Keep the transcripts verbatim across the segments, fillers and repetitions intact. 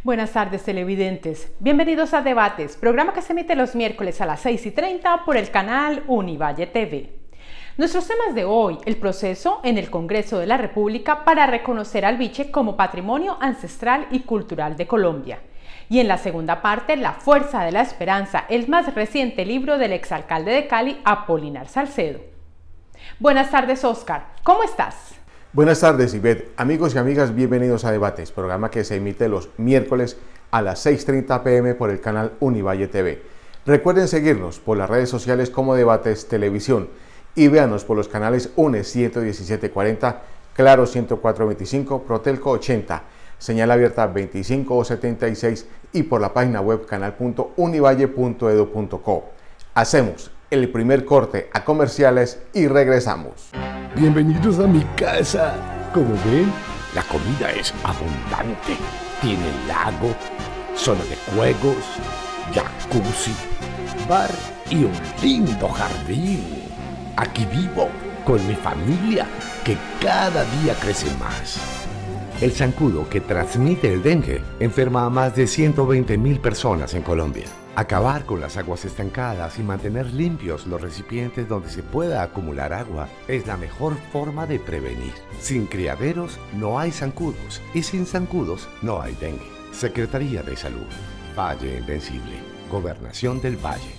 Buenas tardes, televidentes. Bienvenidos a Debates, programa que se emite los miércoles a las seis y treinta por el canal Univalle T V. Nuestros temas de hoy: el proceso en el Congreso de la República para reconocer al Biche como Patrimonio Ancestral y Cultural de Colombia. Y en la segunda parte, La Fuerza de la Esperanza, el más reciente libro del exalcalde de Cali, Apolinar Salcedo. Buenas tardes, Oscar. ¿Cómo estás? Buenas tardes, Ivette. Amigos y amigas, bienvenidos a Debates, programa que se emite los miércoles a las seis y treinta p m por el canal Univalle T V. Recuerden seguirnos por las redes sociales como Debates Televisión y véanos por los canales UNE ciento diecisiete cuarenta, Claro ciento cuatro veinticinco, Protelco ochenta, Señal Abierta veinticinco o setenta y seis y por la página web canal punto univalle punto edu punto co. Hacemos el primer corte a comerciales y regresamos. Bienvenidos a mi casa. Como ven, la comida es abundante. Tiene lago, zona de juegos, jacuzzi, bar y un lindo jardín. Aquí vivo con mi familia, que cada día crece más. El zancudo que transmite el dengue enferma a más de ciento veinte mil personas en Colombia. Acabar con las aguas estancadas y mantener limpios los recipientes donde se pueda acumular agua es la mejor forma de prevenir. Sin criaderos no hay zancudos y sin zancudos no hay dengue. Secretaría de Salud. Valle Invencible. Gobernación del Valle.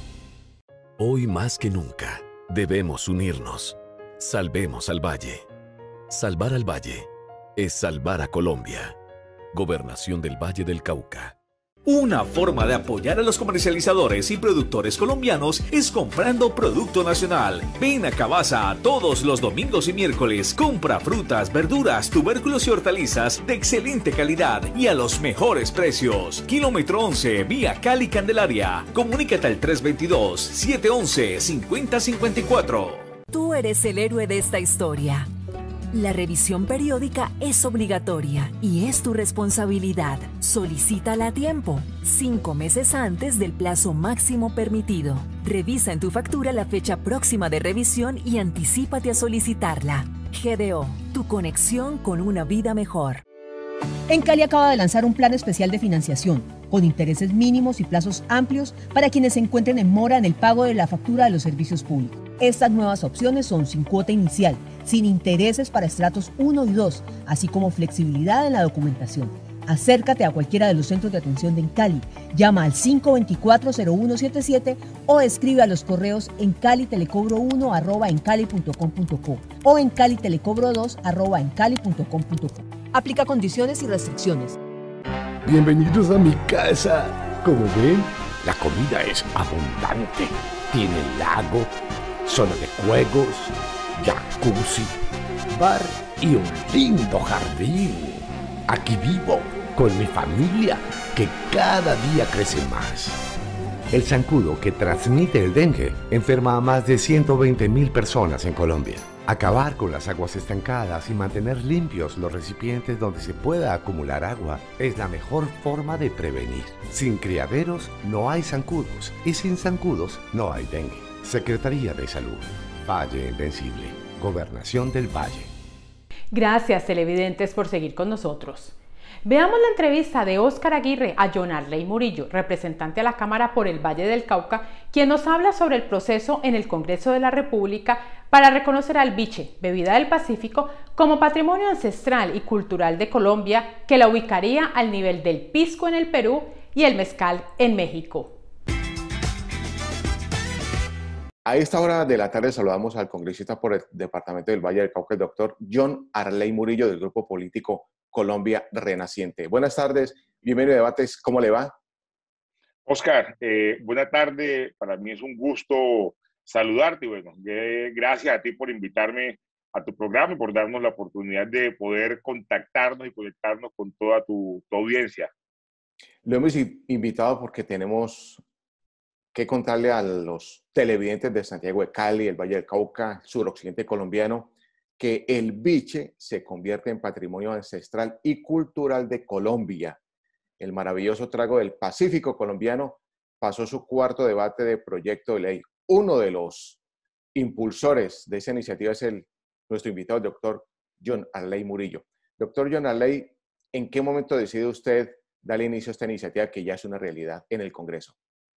Hoy más que nunca debemos unirnos. Salvemos al Valle. Salvar al Valle es salvar a Colombia. Gobernación del Valle del Cauca. Una forma de apoyar a los comercializadores y productores colombianos es comprando producto nacional. Ven a Cabaza todos los domingos y miércoles. Compra frutas, verduras, tubérculos y hortalizas de excelente calidad y a los mejores precios. Kilómetro once, vía Cali Candelaria. Comunícate al tres dos dos, siete uno uno, cinco cero cinco cuatro. Tú eres el héroe de esta historia. La revisión periódica es obligatoria y es tu responsabilidad. Solicítala a tiempo, cinco meses antes del plazo máximo permitido. Revisa en tu factura la fecha próxima de revisión y anticípate a solicitarla. G D O, tu conexión con una vida mejor. En Cali acaba de lanzar un plan especial de financiación, con intereses mínimos y plazos amplios para quienes se encuentren en mora en el pago de la factura de los servicios públicos. Estas nuevas opciones son sin cuota inicial, sin intereses para estratos uno y dos, así como flexibilidad en la documentación. Acércate a cualquiera de los centros de atención de Cali, llama al cinco dos cuatro, cero uno siete siete o escribe a los correos en calitelecobro uno arroba encali punto com punto co o en calitelecobro dos arroba encali punto com punto co. Aplica condiciones y restricciones. Bienvenidos a mi casa. Como ven, la comida es abundante. Tiene lago, zona de juegos, jacuzzi, bar y un lindo jardín. Aquí vivo con mi familia, que cada día crece más. El zancudo que transmite el dengue enferma a más de ciento veinte mil personas en Colombia. Acabar con las aguas estancadas y mantener limpios los recipientes donde se pueda acumular agua es la mejor forma de prevenir. Sin criaderos no hay zancudos y sin zancudos no hay dengue. Secretaría de Salud. Valle Invencible. Gobernación del Valle. Gracias, televidentes, por seguir con nosotros. Veamos la entrevista de Oscar Aguirre a John Arley Murillo, representante a la Cámara por el Valle del Cauca, quien nos habla sobre el proceso en el Congreso de la República para reconocer al Biche, bebida del Pacífico, como Patrimonio Ancestral y Cultural de Colombia, que la ubicaría al nivel del pisco en el Perú y el mezcal en México. A esta hora de la tarde saludamos al congresista por el departamento del Valle del Cauca, el doctor John Arley Murillo, del grupo político Colombia Renaciente. Buenas tardes, bienvenido a Debates, ¿cómo le va? Oscar, eh, buena tarde, para mí es un gusto saludarte. Bueno, eh, gracias a ti por invitarme a tu programa y por darnos la oportunidad de poder contactarnos y conectarnos con toda tu, tu audiencia. Lo hemos invitado porque tenemos que contarle a los televidentes de Santiago de Cali, el Valle del Cauca, suroccidente colombiano, que el Biche se convierte en patrimonio ancestral y cultural de Colombia. El maravilloso trago del Pacífico colombiano pasó su cuarto debate de proyecto de ley. Uno de los impulsores de esa iniciativa es el, nuestro invitado, el doctor John Arley Murillo. Doctor John Arley, ¿en qué momento decide usted darle inicio a esta iniciativa que ya es una realidad en el Congreso?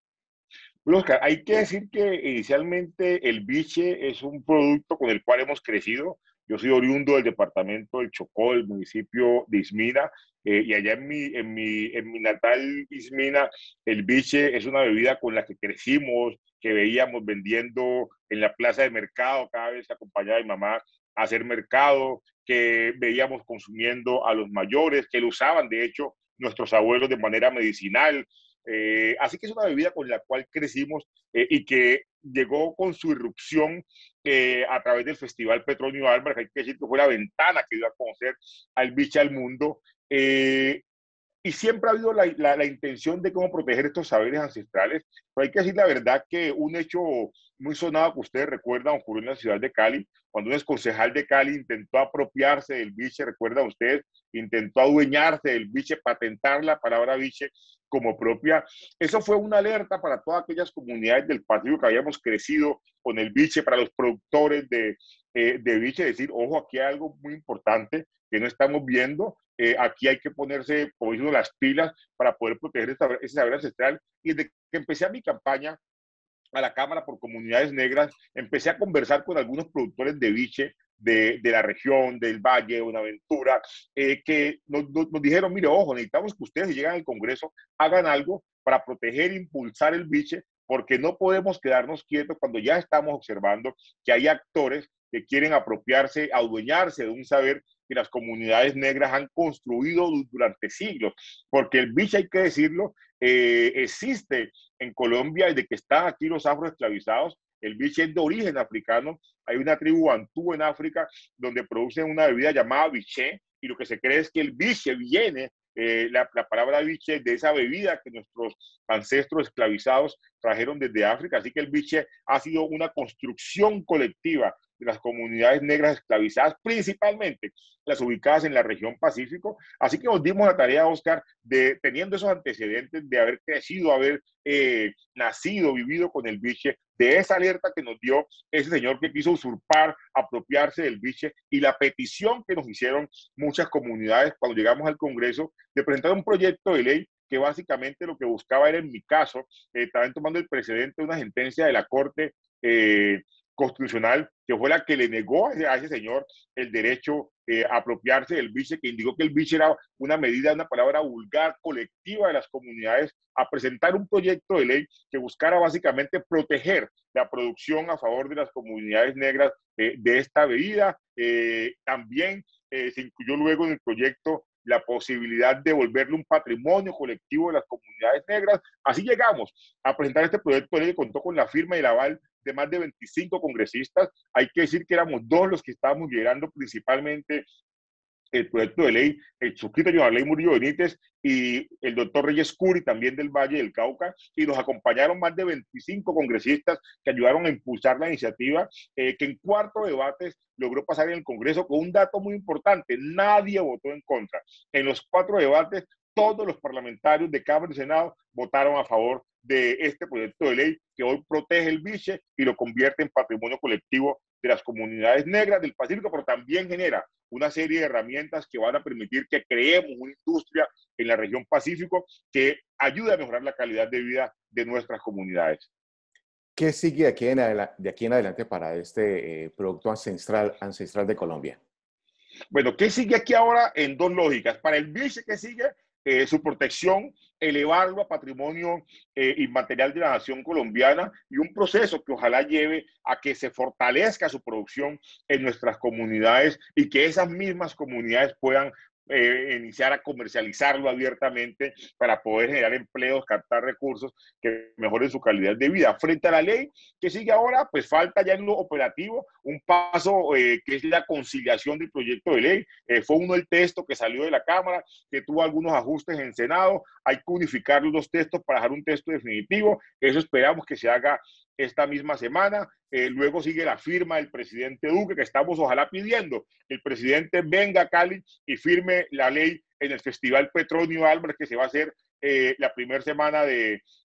Bueno, Oscar, hay que decir que inicialmente el biche es un producto con el cual hemos crecido. Yo soy oriundo del departamento del Chocó, del municipio de Ismina, eh, y allá en mi, en, mi, en mi natal Ismina, el biche es una bebida con la que crecimos, que veíamos vendiendo en la plaza de mercado, cada vez acompañaba a mi mamá a hacer mercado, que veíamos consumiendo a los mayores, que lo usaban, de hecho, nuestros abuelos de manera medicinal. Eh, así que es una bebida con la cual crecimos eh, y que llegó con su irrupción eh, a través del Festival Petronio Álvarez. Hay que decir que fue la ventana que dio a conocer al biche al mundo. Eh, y siempre ha habido la, la, la intención de cómo proteger estos saberes ancestrales, pero hay que decir la verdad que un hecho muy sonado que ustedes recuerdan ocurrió en la ciudad de Cali, cuando un exconcejal de Cali intentó apropiarse del biche, recuerdan ustedes, intentó adueñarse del biche, patentar la palabra biche como propia. Eso fue una alerta para todas aquellas comunidades del Pacífico que habíamos crecido con el biche, para los productores de, eh, de biche, decir, ojo, aquí hay algo muy importante que no estamos viendo. Eh, aquí hay que ponerse, como dicen, las pilas para poder proteger esta, ese saber ancestral. Y desde que empecé a mi campaña a la Cámara por Comunidades Negras, empecé a conversar con algunos productores de biche de, de la región, del Valle, de Buenaventura, eh, que nos, nos, nos dijeron, mire, ojo, necesitamos que ustedes, si llegan al Congreso, hagan algo para proteger e impulsar el biche, porque no podemos quedarnos quietos cuando ya estamos observando que hay actores que quieren apropiarse, adueñarse de un saber que las comunidades negras han construido durante siglos, porque el biche, hay que decirlo, eh, existe en Colombia desde que están aquí los afroesclavizados. El biche es de origen africano. Hay una tribu bantú en África donde producen una bebida llamada biche, y lo que se cree es que el biche viene, eh, la, la palabra biche, de esa bebida que nuestros ancestros esclavizados trajeron desde África. Así que el biche ha sido una construcción colectiva de las comunidades negras esclavizadas, principalmente las ubicadas en la región Pacífico. Así que nos dimos la tarea, Oscar, de, teniendo esos antecedentes de haber crecido, haber eh, nacido, vivido con el biche, de esa alerta que nos dio ese señor que quiso usurpar, apropiarse del biche, y la petición que nos hicieron muchas comunidades cuando llegamos al Congreso de presentar un proyecto de ley que básicamente lo que buscaba era, en mi caso, eh, también tomando el precedente de una sentencia de la Corte eh, Constitucional, que fue la que le negó a ese, a ese señor el derecho eh, a apropiarse del biche, que indicó que el biche era una medida, una palabra vulgar, colectiva de las comunidades, a presentar un proyecto de ley que buscara básicamente proteger la producción a favor de las comunidades negras eh, de esta bebida. Eh, también eh, se incluyó luego en el proyecto la posibilidad de volverle un patrimonio colectivo de las comunidades negras. Así llegamos a presentar este proyecto de ley que contó con la firma y el aval de más de veinticinco congresistas. Hay que decir que éramos dos los que estábamos liderando principalmente el proyecto de ley, el suscrito Joan Ley Murillo Benítez y el doctor Reyes Curi, también del Valle del Cauca, y nos acompañaron más de veinticinco congresistas que ayudaron a impulsar la iniciativa, eh, que en cuatro debates logró pasar en el Congreso con un dato muy importante: nadie votó en contra. En los cuatro debates, todos los parlamentarios de Cámara y Senado votaron a favor de este proyecto de ley que hoy protege el biche y lo convierte en patrimonio colectivo de las comunidades negras del Pacífico, pero también genera una serie de herramientas que van a permitir que creemos una industria en la región Pacífico que ayude a mejorar la calidad de vida de nuestras comunidades. ¿Qué sigue de aquí en adelante, de aquí en adelante para este eh, producto ancestral, ancestral de Colombia? Bueno, ¿qué sigue aquí ahora? En dos lógicas. Para el biche, ¿qué sigue? Eh, su protección, elevarlo a patrimonio eh, inmaterial de la nación colombiana, y un proceso que ojalá lleve a que se fortalezca su producción en nuestras comunidades y que esas mismas comunidades puedan eh, iniciar a comercializarlo abiertamente para poder generar empleos, captar recursos que mejoren su calidad de vida. Frente a la ley que sigue ahora, pues falta ya en lo operativo un paso eh, que es la conciliación del proyecto de ley. Eh, fue uno el texto que salió de la Cámara, que tuvo algunos ajustes en Senado. Hay que unificar los dos textos para dejar un texto definitivo. Eso esperamos que se haga esta misma semana. Eh, luego sigue la firma del presidente Duque, que estamos ojalá pidiendo que el presidente venga a Cali y firme la ley en el Festival Petronio Álvarez, que se va a hacer eh, la primera semana de,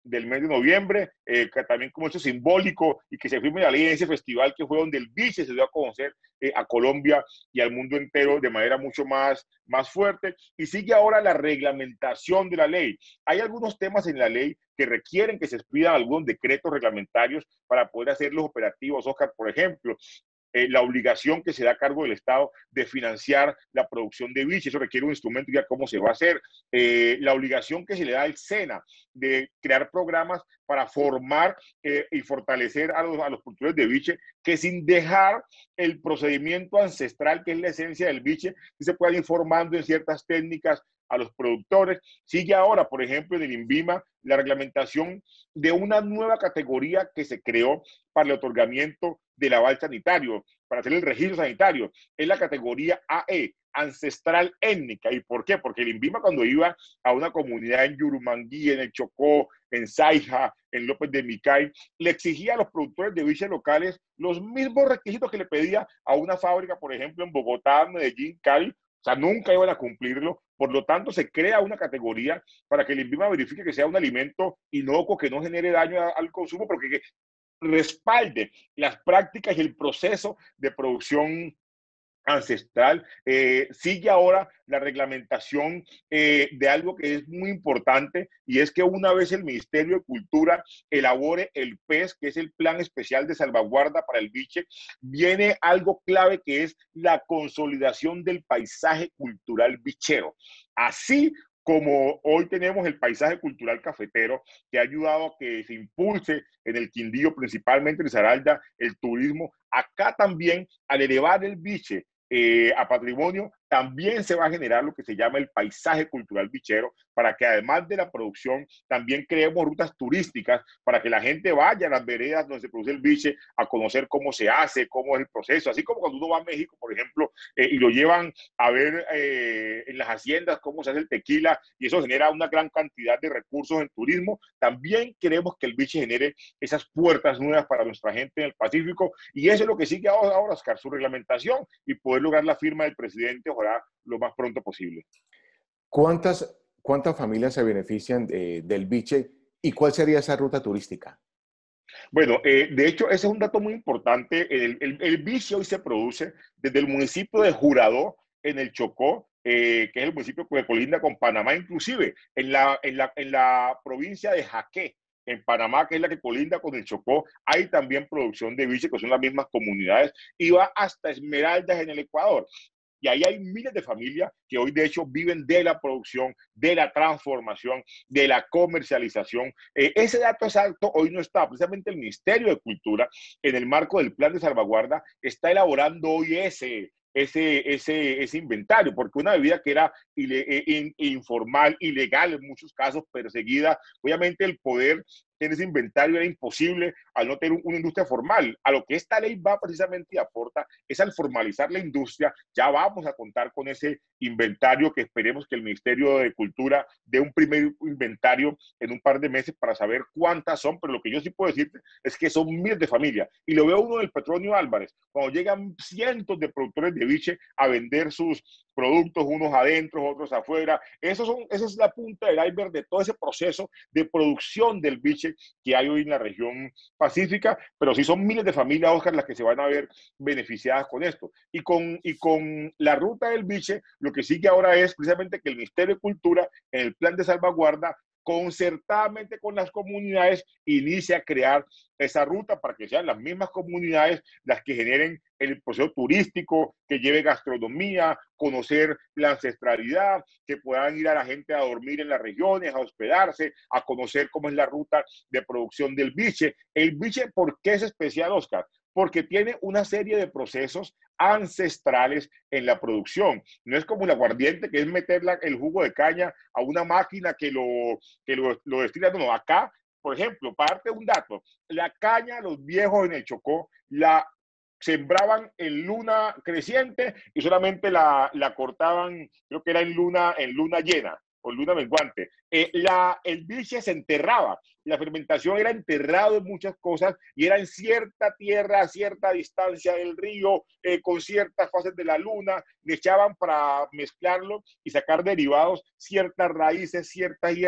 del mes de noviembre, eh, que también como hecho simbólico y que se firme la ley en ese festival que fue donde el biche se dio a conocer eh, a Colombia y al mundo entero de manera mucho más, más fuerte. Y sigue ahora la reglamentación de la ley. Hay algunos temas en la ley que requieren que se expidan algunos decretos reglamentarios para poder hacerlos operativos. Oscar, por ejemplo, Eh, la obligación que se da a cargo del Estado de financiar la producción de biche, eso requiere un instrumento, ya cómo se va a hacer, eh, la obligación que se le da al SENA de crear programas para formar eh, y fortalecer a los, a los productores de biche, que sin dejar el procedimiento ancestral, que es la esencia del biche, que se puedan ir formando en ciertas técnicas a los productores. Sigue ahora, por ejemplo, en el INVIMA, la reglamentación de una nueva categoría que se creó para el otorgamiento del aval sanitario, para hacer el registro sanitario. Es la categoría A E, ancestral étnica. ¿Y por qué? Porque el INVIMA, cuando iba a una comunidad en Yurumangui, en el Chocó, en Saija, en López de Micay, le exigía a los productores de biche locales los mismos requisitos que le pedía a una fábrica, por ejemplo, en Bogotá, Medellín, Cali. O sea, nunca iban a cumplirlo. Por lo tanto, se crea una categoría para que el INVIMA verifique que sea un alimento inocuo, que no genere daño a, al consumo, porque que respalde las prácticas y el proceso de producción ancestral. Eh, sigue ahora la reglamentación eh, de algo que es muy importante, y es que una vez el Ministerio de Cultura elabore el P E S, que es el Plan Especial de Salvaguarda para el Biche, viene algo clave, que es la consolidación del paisaje cultural bichero. Así como hoy tenemos el paisaje cultural cafetero, que ha ayudado a que se impulse en el Quindío, principalmente en Risaralda, el turismo, acá también, al elevar el biche eh, a patrimonio, también se va a generar lo que se llama el paisaje cultural bichero, para que además de la producción, también creemos rutas turísticas para que la gente vaya a las veredas donde se produce el biche a conocer cómo se hace, cómo es el proceso. Así como cuando uno va a México, por ejemplo, eh, y lo llevan a ver eh, en las haciendas cómo se hace el tequila, y eso genera una gran cantidad de recursos en turismo, también queremos que el biche genere esas puertas nuevas para nuestra gente en el Pacífico, y eso es lo que sigue ahora, ahora Oscar, su reglamentación, y poder lograr la firma del presidente, ojalá lo más pronto posible. ¿Cuántas, cuántas familias se benefician de, del biche y cuál sería esa ruta turística? Bueno, eh, de hecho, ese es un dato muy importante. El, el, el biche hoy se produce desde el municipio de Juradó, en el Chocó, eh, que es el municipio que colinda con Panamá, inclusive en la, en la, en la provincia de Jaqué, en Panamá, que es la que colinda con el Chocó, hay también producción de biche, que son las mismas comunidades, y va hasta Esmeraldas en el Ecuador. Y ahí hay miles de familias que hoy, de hecho, viven de la producción, de la transformación, de la comercialización. Eh, ese dato exacto hoy no está. Precisamente el Ministerio de Cultura, en el marco del Plan de Salvaguarda, está elaborando hoy ese, ese, ese, ese inventario, porque una bebida que era ile, in, informal, ilegal en muchos casos, perseguida, obviamente el poder en ese inventario era imposible al no tener una industria formal. A lo que esta ley va precisamente y aporta es al formalizar la industria. Ya vamos a contar con ese inventario, que esperemos que el Ministerio de Cultura dé un primer inventario en un par de meses para saber cuántas son, pero lo que yo sí puedo decirte es que son miles de familias. Y lo veo uno del Petronio Álvarez, cuando llegan cientos de productores de biche a vender sus productos, unos adentro, otros afuera. Esos son, esa es la punta del iceberg de todo ese proceso de producción del biche que hay hoy en la región pacífica, pero sí son miles de familias, Oscar, las que se van a ver beneficiadas con esto. Y con, y con la ruta del biche, lo que sigue ahora es precisamente que el Ministerio de Cultura, en el plan de salvaguarda, concertadamente con las comunidades, inicia a crear esa ruta para que sean las mismas comunidades las que generen el proceso turístico, que lleve gastronomía, conocer la ancestralidad, que puedan ir a la gente a dormir en las regiones, a hospedarse, a conocer cómo es la ruta de producción del biche. El biche, ¿por qué es especial, Oscar? Porque tiene una serie de procesos ancestrales en la producción. No es como el aguardiente, que es meter la, el jugo de caña a una máquina que lo, que lo, lo destila. No, no, acá, por ejemplo, parte un dato, la caña, los viejos en el Chocó, la sembraban en luna creciente y solamente la, la cortaban, creo que era en luna, en luna llena o luna menguante. Eh, la, el biche se enterraba, la fermentación era enterrado en muchas cosas y era en cierta tierra, a cierta distancia del río, eh, con ciertas fases de la luna, le echaban para mezclarlo y sacar derivados, ciertas raíces, ciertas hierbas,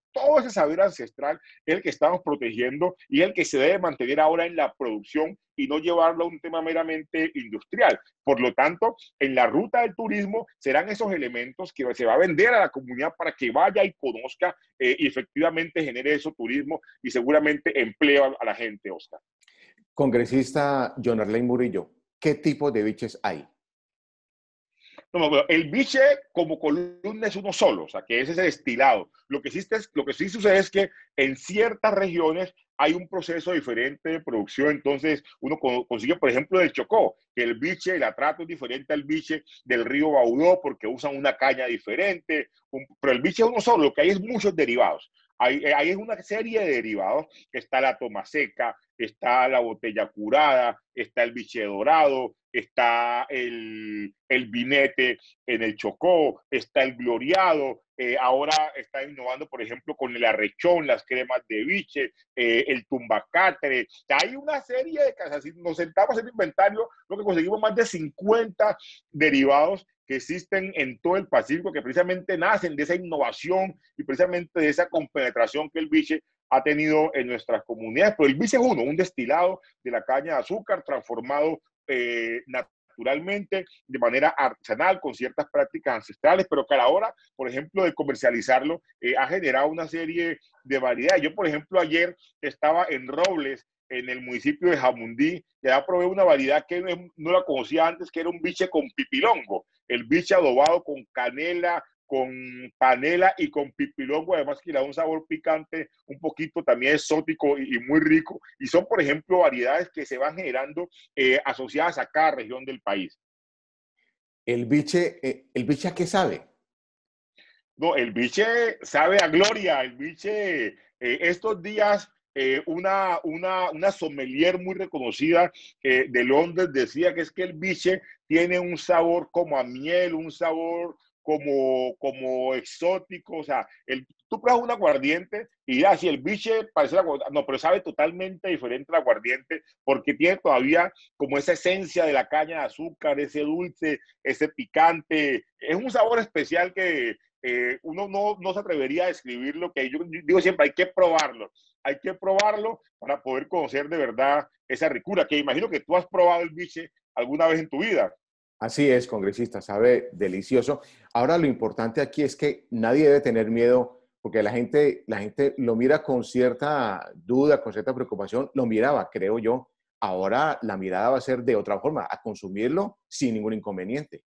todo ese saber ancestral es el que estamos protegiendo y es el que se debe mantener ahora en la producción y no llevarlo a un tema meramente industrial. Por lo tanto, en la ruta del turismo serán esos elementos que se va a vender a la comunidad para que vaya y conozca eh, y efectivamente genere eso turismo y seguramente empleo a la gente, Oscar. Congresista John Arley Murillo, ¿qué tipo de biches hay? No, bueno, el biche como columna es uno solo, o sea, que ese es el destilado. Lo que, existe es, lo que sí sucede es que en ciertas regiones hay un proceso diferente de producción, entonces uno consigue, por ejemplo, del Chocó, que el biche, el atrato es diferente al biche del río Baudó porque usan una caña diferente, un, pero el biche es uno solo, lo que hay es muchos derivados. Hay, hay una serie de derivados, está la toma seca, está la botella curada, está el biche dorado, está el, el vinete en el Chocó, está el gloriado, eh, ahora está innovando, por ejemplo, con el arrechón, las cremas de biche, eh, el tumbacatre. Hay una serie de casas, si nos sentamos en el inventario, lo que conseguimos más de cincuenta derivados que existen en todo el Pacífico, que precisamente nacen de esa innovación y precisamente de esa compenetración que el biche ha tenido en nuestras comunidades. Pero el biche es uno, un destilado de la caña de azúcar transformado eh, naturalmente, de manera artesanal, con ciertas prácticas ancestrales, pero que a la hora, por ejemplo, de comercializarlo, eh, ha generado una serie de variedades. Yo, por ejemplo, ayer estaba en Robles, en el municipio de Jamundí, ya probé una variedad que no la conocía antes, que era un biche con pipilongo, el biche adobado con canela, con panela y con pipilongo, además que le da un sabor picante, un poquito también exótico y, y muy rico, y son, por ejemplo, variedades que se van generando eh, asociadas a cada región del país. ¿El biche, eh, el biche a qué sabe? No, el biche sabe a gloria, el biche eh, estos días... Eh, una, una, una sommelier muy reconocida eh, de Londres decía que es que el biche tiene un sabor como a miel, un sabor como, como exótico, o sea, el, tú pruebas un aguardiente y ya, si el biche parece el aguardiente, no, pero sabe totalmente diferente al aguardiente porque tiene todavía como esa esencia de la caña de azúcar, ese dulce, ese picante, es un sabor especial que eh, uno no, no se atrevería a describirlo, que yo digo siempre, hay que probarlo. Hay que probarlo para poder conocer de verdad esa ricura, que imagino que tú has probado el biche alguna vez en tu vida. Así es, congresista, sabe delicioso. Ahora lo importante aquí es que nadie debe tener miedo, porque la gente, la gente lo mira con cierta duda, con cierta preocupación, lo miraba, creo yo. Ahora la mirada va a ser de otra forma, a consumirlo sin ningún inconveniente.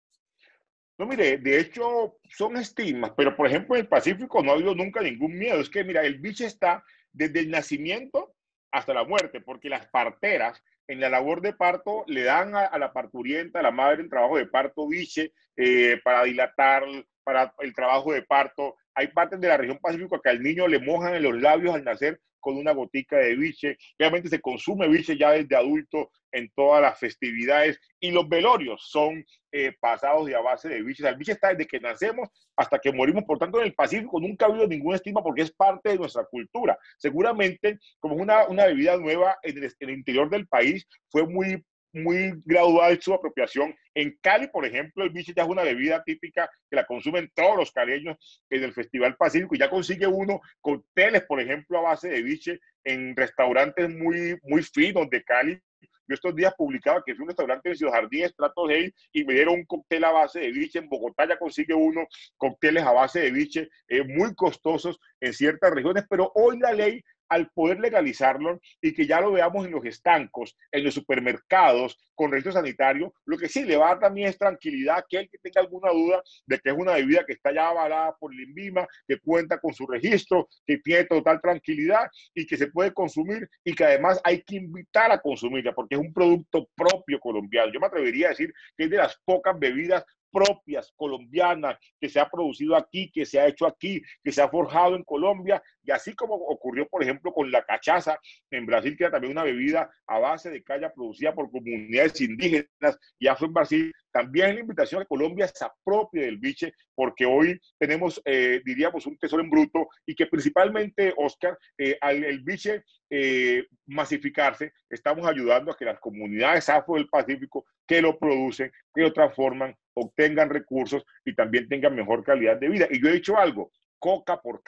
No, mire, de hecho son estigmas, pero por ejemplo en el Pacífico no ha habido nunca ningún miedo. Es que, mira, el biche está desde el nacimiento hasta la muerte, porque las parteras en la labor de parto le dan a, a la parturienta, a la madre, el trabajo de parto biche eh, para dilatar, para el trabajo de parto. Hay partes de la región Pacífico que al niño le mojan en los labios al nacer con una gotica de biche. Realmente se consume biche ya desde adulto en todas las festividades y los velorios son eh, pasados de a base de biche. O sea, el biche está desde que nacemos hasta que morimos. Por tanto, en el Pacífico nunca ha habido ningún estigma porque es parte de nuestra cultura. Seguramente, como es una, una bebida nueva en el, en el interior del país, fue muy muy gradual su apropiación. En Cali, por ejemplo, el biche ya es una bebida típica que la consumen todos los caleños en el Festival Pacífico y ya consigue uno cócteles, por ejemplo, a base de biche en restaurantes muy, muy finos de Cali. Yo estos días publicaba que fui a un restaurante en Ciudad Jardín, Estratos Hey, y me dieron un cóctel a base de biche. En Bogotá ya consigue uno cócteles a base de biche, eh, muy costosos en ciertas regiones, pero hoy la ley, al poder legalizarlo y que ya lo veamos en los estancos, en los supermercados, con registro sanitario, lo que sí le va a dar también es tranquilidad a aquel que tenga alguna duda de que es una bebida que está ya avalada por el INVIMA, que cuenta con su registro, que tiene total tranquilidad y que se puede consumir y que además hay que invitar a consumirla porque es un producto propio colombiano. Yo me atrevería a decir que es de las pocas bebidas propias colombianas, que se ha producido aquí, que se ha hecho aquí, que se ha forjado en Colombia, y así como ocurrió, por ejemplo, con la cachaza en Brasil, que era también una bebida a base de caña producida por comunidades indígenas, y afro en Brasil, también es la invitación a que Colombia se apropie del biche, porque hoy tenemos, eh, diríamos, un tesoro en bruto, y que principalmente, Oscar, eh, al el biche eh, masificarse, estamos ayudando a que las comunidades afro del Pacífico que lo producen, que lo transforman, obtengan recursos y también tengan mejor calidad de vida. Y yo he dicho algo, coca por caña.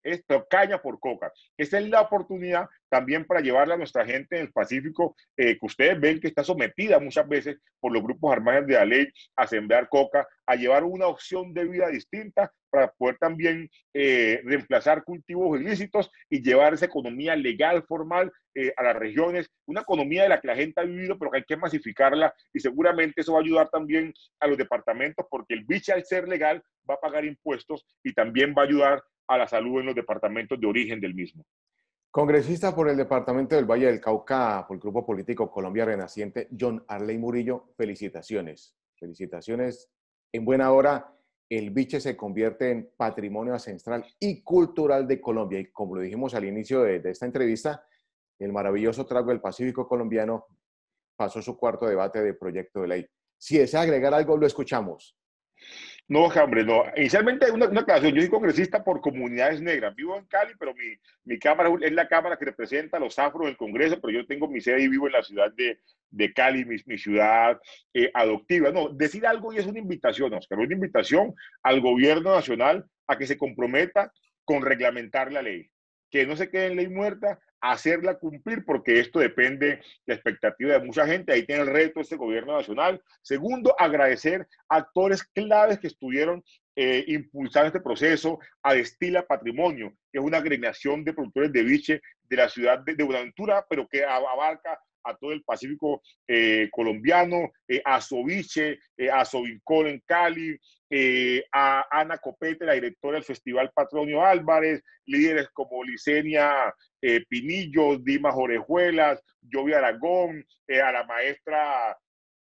esto, caña por coca. Esta es la oportunidad también para llevarle a nuestra gente en el Pacífico, eh, que ustedes ven que está sometida muchas veces por los grupos armados de la ley a sembrar coca, a llevar una opción de vida distinta para poder también eh, reemplazar cultivos ilícitos y llevar esa economía legal, formal, eh, a las regiones, una economía de la que la gente ha vivido, pero que hay que masificarla, y seguramente eso va a ayudar también a los departamentos, porque el biche, al ser legal, va a pagar impuestos y también va a ayudar a la salud en los departamentos de origen del mismo. Congresista por el Departamento del Valle del Cauca, por el Grupo Político Colombia Renaciente, John Arley Murillo, felicitaciones. Felicitaciones. En buena hora, el biche se convierte en patrimonio ancestral y cultural de Colombia. Y como lo dijimos al inicio de, de esta entrevista, el maravilloso trago del Pacífico colombiano pasó su cuarto debate de proyecto de ley. Si desea agregar algo, lo escuchamos. No, hombre, no. Inicialmente una, una aclaración. Yo soy congresista por comunidades negras. Vivo en Cali, pero mi, mi cámara es la cámara que representa a los afros del Congreso, pero yo tengo mi sede y vivo en la ciudad de, de Cali, mi, mi ciudad eh, adoptiva. No, decir algo y es una invitación, Oscar, una invitación al gobierno nacional a que se comprometa con reglamentar la ley, que no se quede en ley muerta, hacerla cumplir, porque esto depende de la expectativa de mucha gente. Ahí tiene el reto este gobierno nacional. Segundo, agradecer a actores claves que estuvieron eh, impulsando este proceso, a Destila Patrimonio, que es una agremiación de productores de biche de la ciudad de, de Buenaventura, pero que abarca a todo el Pacífico eh, colombiano, eh, a Sobiche, eh, a Sobincol en Cali, eh, a Ana Copete, la directora del Festival Patronio Álvarez, líderes como Licenia eh, Pinillo, Dimas Orejuelas, Jovi Aragón, eh, a la maestra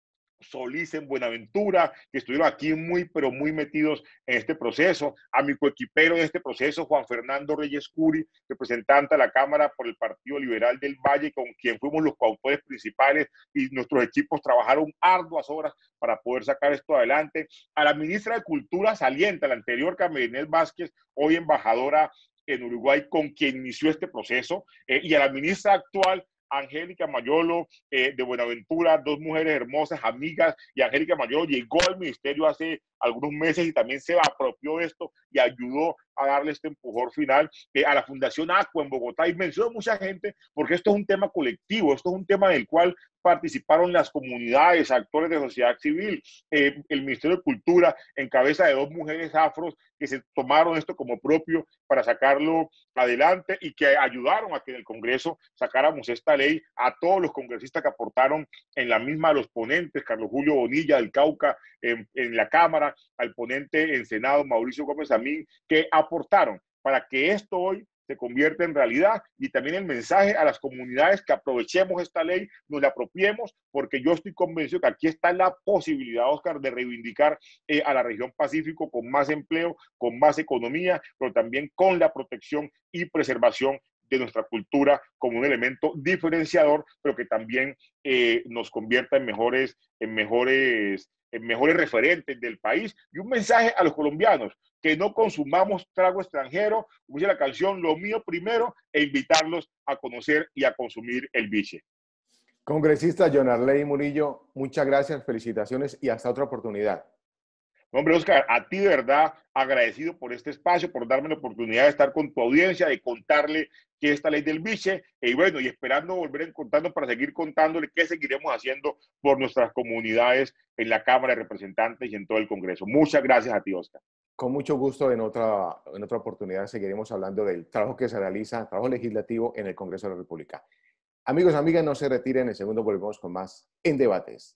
Solís en Buenaventura, que estuvieron aquí muy, pero muy metidos en este proceso, a mi coequipero en este proceso, Juan Fernando Reyes Curi, representante a la Cámara por el Partido Liberal del Valle, con quien fuimos los coautores principales, y nuestros equipos trabajaron arduas horas para poder sacar esto adelante, a la ministra de Cultura saliente, a la anterior, Carmen Inés Vázquez, hoy embajadora en Uruguay, con quien inició este proceso, eh, y a la ministra actual, Angélica Mayolo, eh, de Buenaventura, dos mujeres hermosas, amigas, y Angélica Mayolo llegó al ministerio hace algunos meses y también se apropió de esto y ayudó a darle este empujón final, eh, a la Fundación Aqua en Bogotá, y mencionó mucha gente, porque esto es un tema colectivo, esto es un tema del cual participaron las comunidades, actores de sociedad civil, eh, el Ministerio de Cultura, en cabeza de dos mujeres afros que se tomaron esto como propio para sacarlo adelante y que ayudaron a que en el Congreso sacáramos esta ley, a todos los congresistas que aportaron en la misma, los ponentes, Carlos Julio Bonilla del Cauca en, en la Cámara, al ponente en Senado, Mauricio Gómez Amín, que aportaron para que esto hoy se convierta en realidad, y también el mensaje a las comunidades que aprovechemos esta ley, nos la apropiemos, porque yo estoy convencido que aquí está la posibilidad, Oscar, de reivindicar eh, a la región Pacífico con más empleo, con más economía, pero también con la protección y preservación de nuestra cultura como un elemento diferenciador, pero que también eh, nos convierta en mejores, en mejores, en mejores referentes del país. Y un mensaje a los colombianos, que no consumamos trago extranjero, como dice la canción, lo mío primero, e invitarlos a conocer y a consumir el biche. Congresista John Arley Murillo, muchas gracias, felicitaciones y hasta otra oportunidad. Hombre, Oscar, a ti de verdad agradecido por este espacio, por darme la oportunidad de estar con tu audiencia, de contarle qué es esta ley del biche, y bueno, y esperando volver a contarnos para seguir contándole qué seguiremos haciendo por nuestras comunidades en la Cámara de Representantes y en todo el Congreso. Muchas gracias a ti, Oscar. Con mucho gusto, en otra, en otra oportunidad seguiremos hablando del trabajo que se realiza, trabajo legislativo en el Congreso de la República. Amigos, amigas, no se retiren, en el segundo volvemos con más en Debates.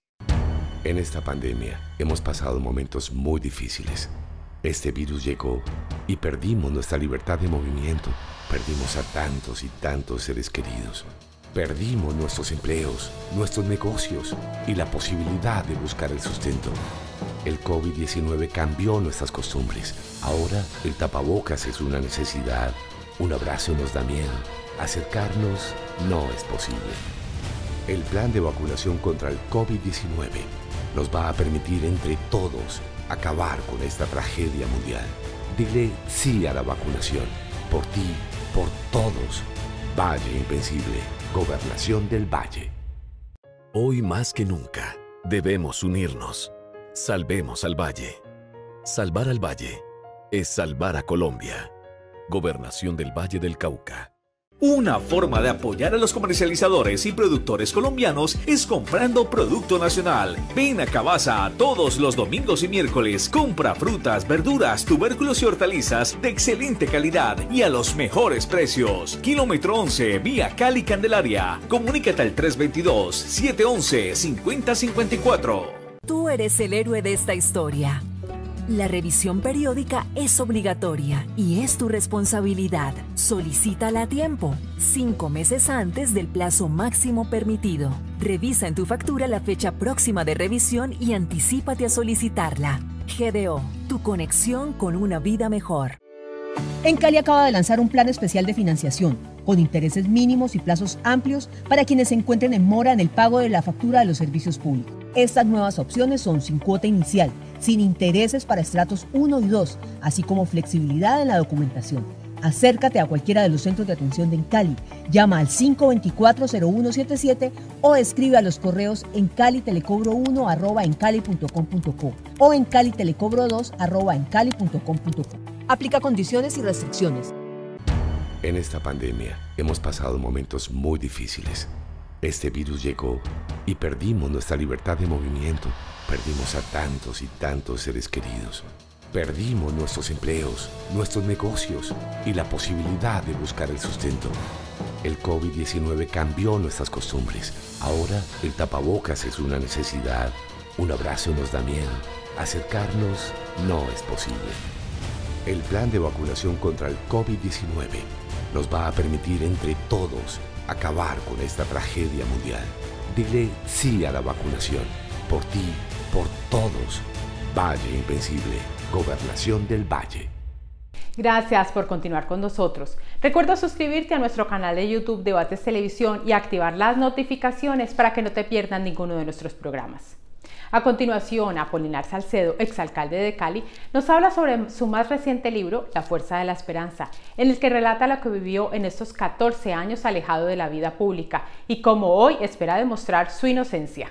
En esta pandemia hemos pasado momentos muy difíciles. Este virus llegó y perdimos nuestra libertad de movimiento. Perdimos a tantos y tantos seres queridos. Perdimos nuestros empleos, nuestros negocios y la posibilidad de buscar el sustento. El COVID diecinueve cambió nuestras costumbres. Ahora el tapabocas es una necesidad. Un abrazo nos da miedo. Acercarnos no es posible. El plan de vacunación contra el COVID diecinueve nos va a permitir entre todos acabar con esta tragedia mundial. Dile sí a la vacunación. Por ti, por todos. Valle Invencible. Gobernación del Valle. Hoy más que nunca, debemos unirnos. Salvemos al Valle. Salvar al Valle es salvar a Colombia. Gobernación del Valle del Cauca. Una forma de apoyar a los comercializadores y productores colombianos es comprando producto nacional. Ven a Cabaza todos los domingos y miércoles. Compra frutas, verduras, tubérculos y hortalizas de excelente calidad y a los mejores precios. Kilómetro once, vía Cali Candelaria. Comunícate al tres dos dos, siete uno uno, cinco cero cinco cuatro. Tú eres el héroe de esta historia. La revisión periódica es obligatoria y es tu responsabilidad. Solicítala a tiempo, cinco meses antes del plazo máximo permitido. Revisa en tu factura la fecha próxima de revisión y anticípate a solicitarla. G D O, tu conexión con una vida mejor. Encali acaba de lanzar un plan especial de financiación, con intereses mínimos y plazos amplios para quienes se encuentren en mora en el pago de la factura de los servicios públicos. Estas nuevas opciones son sin cuota inicial, sin intereses para estratos uno y dos, así como flexibilidad en la documentación. Acércate a cualquiera de los centros de atención de Encali, llama al cinco dos cuatro, cero uno siete siete o escribe a los correos encalitelecobro uno arroba encali punto com punto co o encalitelecobro dos arroba encali punto com punto co. Aplica condiciones y restricciones. En esta pandemia hemos pasado momentos muy difíciles. Este virus llegó y perdimos nuestra libertad de movimiento. Perdimos a tantos y tantos seres queridos. Perdimos nuestros empleos, nuestros negocios y la posibilidad de buscar el sustento. El COVID diecinueve cambió nuestras costumbres. Ahora el tapabocas es una necesidad. Un abrazo nos da miedo. Acercarnos no es posible. El plan de vacunación contra el COVID diecinueve nos va a permitir entre todos acabar con esta tragedia mundial. Dile sí a la vacunación. Por ti, por todos. Valle Invencible. Gobernación del Valle. Gracias por continuar con nosotros. Recuerda suscribirte a nuestro canal de YouTube Debates Televisión y activar las notificaciones para que no te pierdas ninguno de nuestros programas. A continuación, Apolinar Salcedo, exalcalde de Cali, nos habla sobre su más reciente libro, La Fuerza de la Esperanza, en el que relata lo que vivió en estos catorce años alejado de la vida pública y cómo hoy espera demostrar su inocencia.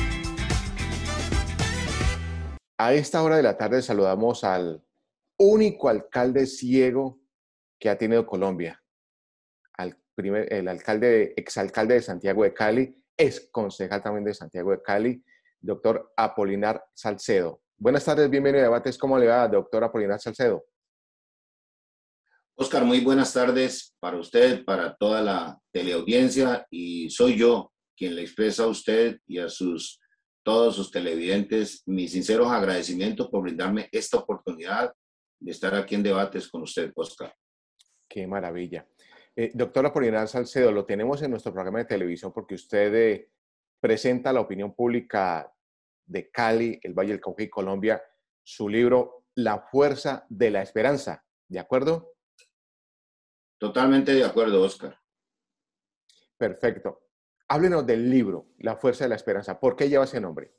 A esta hora de la tarde saludamos al único alcalde ciego que ha tenido Colombia, al primer, el alcalde, exalcalde de Santiago de Cali, ex concejal también de Santiago de Cali, doctor Apolinar Salcedo. Buenas tardes, bienvenido a Debates. ¿Cómo le va, doctor Apolinar Salcedo? Oscar, muy buenas tardes para usted, para toda la teleaudiencia, y soy yo quien le expresa a usted y a sus, todos sus televidentes mis sinceros agradecimientos por brindarme esta oportunidad de estar aquí en Debates con usted, Oscar. Qué maravilla. Eh, doctor Apolinar Salcedo, lo tenemos en nuestro programa de televisión porque usted eh, presenta a la opinión pública de Cali, el Valle del Cauca y Colombia, su libro La Fuerza de la Esperanza. ¿De acuerdo? Totalmente de acuerdo, Oscar. Perfecto. Háblenos del libro, La Fuerza de la Esperanza. ¿Por qué lleva ese nombre?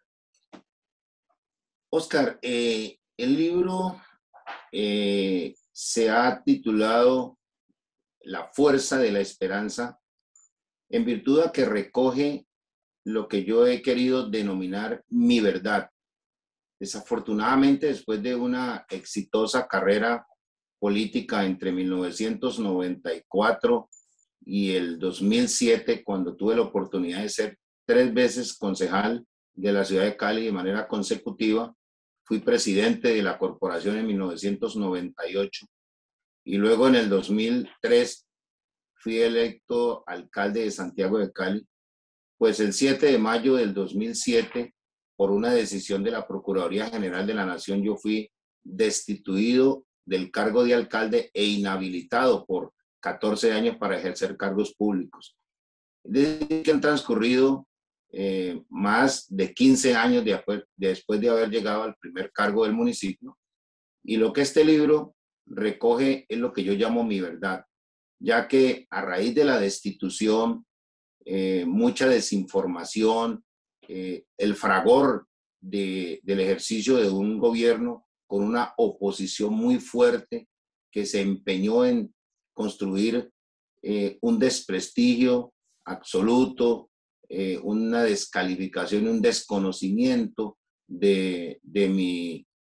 Oscar, eh, el libro eh, se ha titulado La Fuerza de la Esperanza en virtud a que recoge lo que yo he querido denominar mi verdad. Desafortunadamente, después de una exitosa carrera política entre mil novecientos noventa y cuatro y el dos mil siete, cuando tuve la oportunidad de ser tres veces concejal de la ciudad de Cali de manera consecutiva, fui presidente de la corporación en mil novecientos noventa y ocho y luego en el dos mil tres fui electo alcalde de Santiago de Cali. Pues el siete de mayo del dos mil siete, por una decisión de la Procuraduría General de la Nación, yo fui destituido del cargo de alcalde e inhabilitado por catorce años para ejercer cargos públicos. Desde que han transcurrido eh, más de quince años de, de después de haber llegado al primer cargo del municipio, y lo que este libro recoge es lo que yo llamo mi verdad, ya que a raíz de la destitución, Eh, mucha desinformación, eh, el fragor de, del ejercicio de un gobierno con una oposición muy fuerte que se empeñó en construir eh, un desprestigio absoluto, eh, una descalificación, un desconocimiento de, de, mi,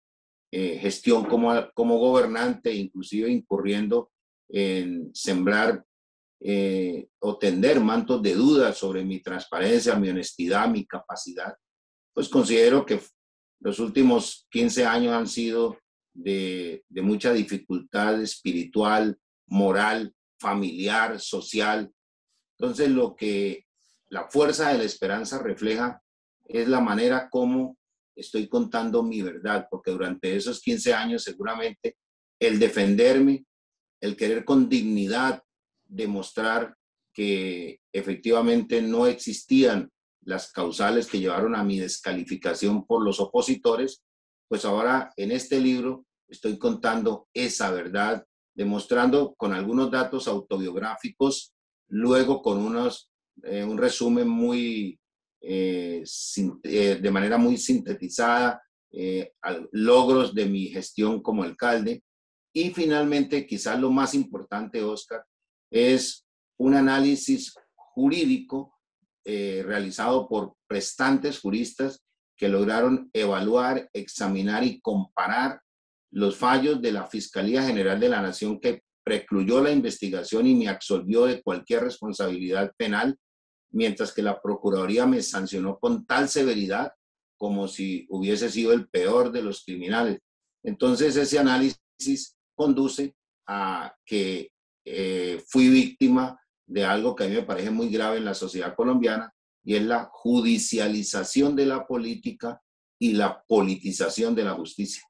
eh, gestión como, como gobernante, inclusive incurriendo en sembrar eh, o tender mantos de duda sobre mi transparencia, mi honestidad, mi capacidad, pues considero que los últimos quince años han sido de, de mucha dificultad espiritual, moral, familiar, social. Entonces, lo que la fuerza de la esperanza refleja es la manera como estoy contando mi verdad, porque durante esos quince años seguramente el defenderme, el querer con dignidad demostrar que efectivamente no existían las causales que llevaron a mi descalificación por los opositores, pues ahora en este libro estoy contando esa verdad, demostrando con algunos datos autobiográficos, luego con unos, eh, un resumen muy, eh, sin, eh, de manera muy sintetizada, eh, logros de mi gestión como alcalde. Y finalmente, quizás lo más importante, Oscar, es un análisis jurídico eh, realizado por prestantes juristas que lograron evaluar, examinar y comparar los fallos de la Fiscalía General de la Nación, que precluyó la investigación y me absolvió de cualquier responsabilidad penal, mientras que la Procuraduría me sancionó con tal severidad como si hubiese sido el peor de los criminales. Entonces ese análisis conduce a que eh, fui víctima de algo que a mí me parece muy grave en la sociedad colombiana, y es la judicialización de la política y la politización de la justicia.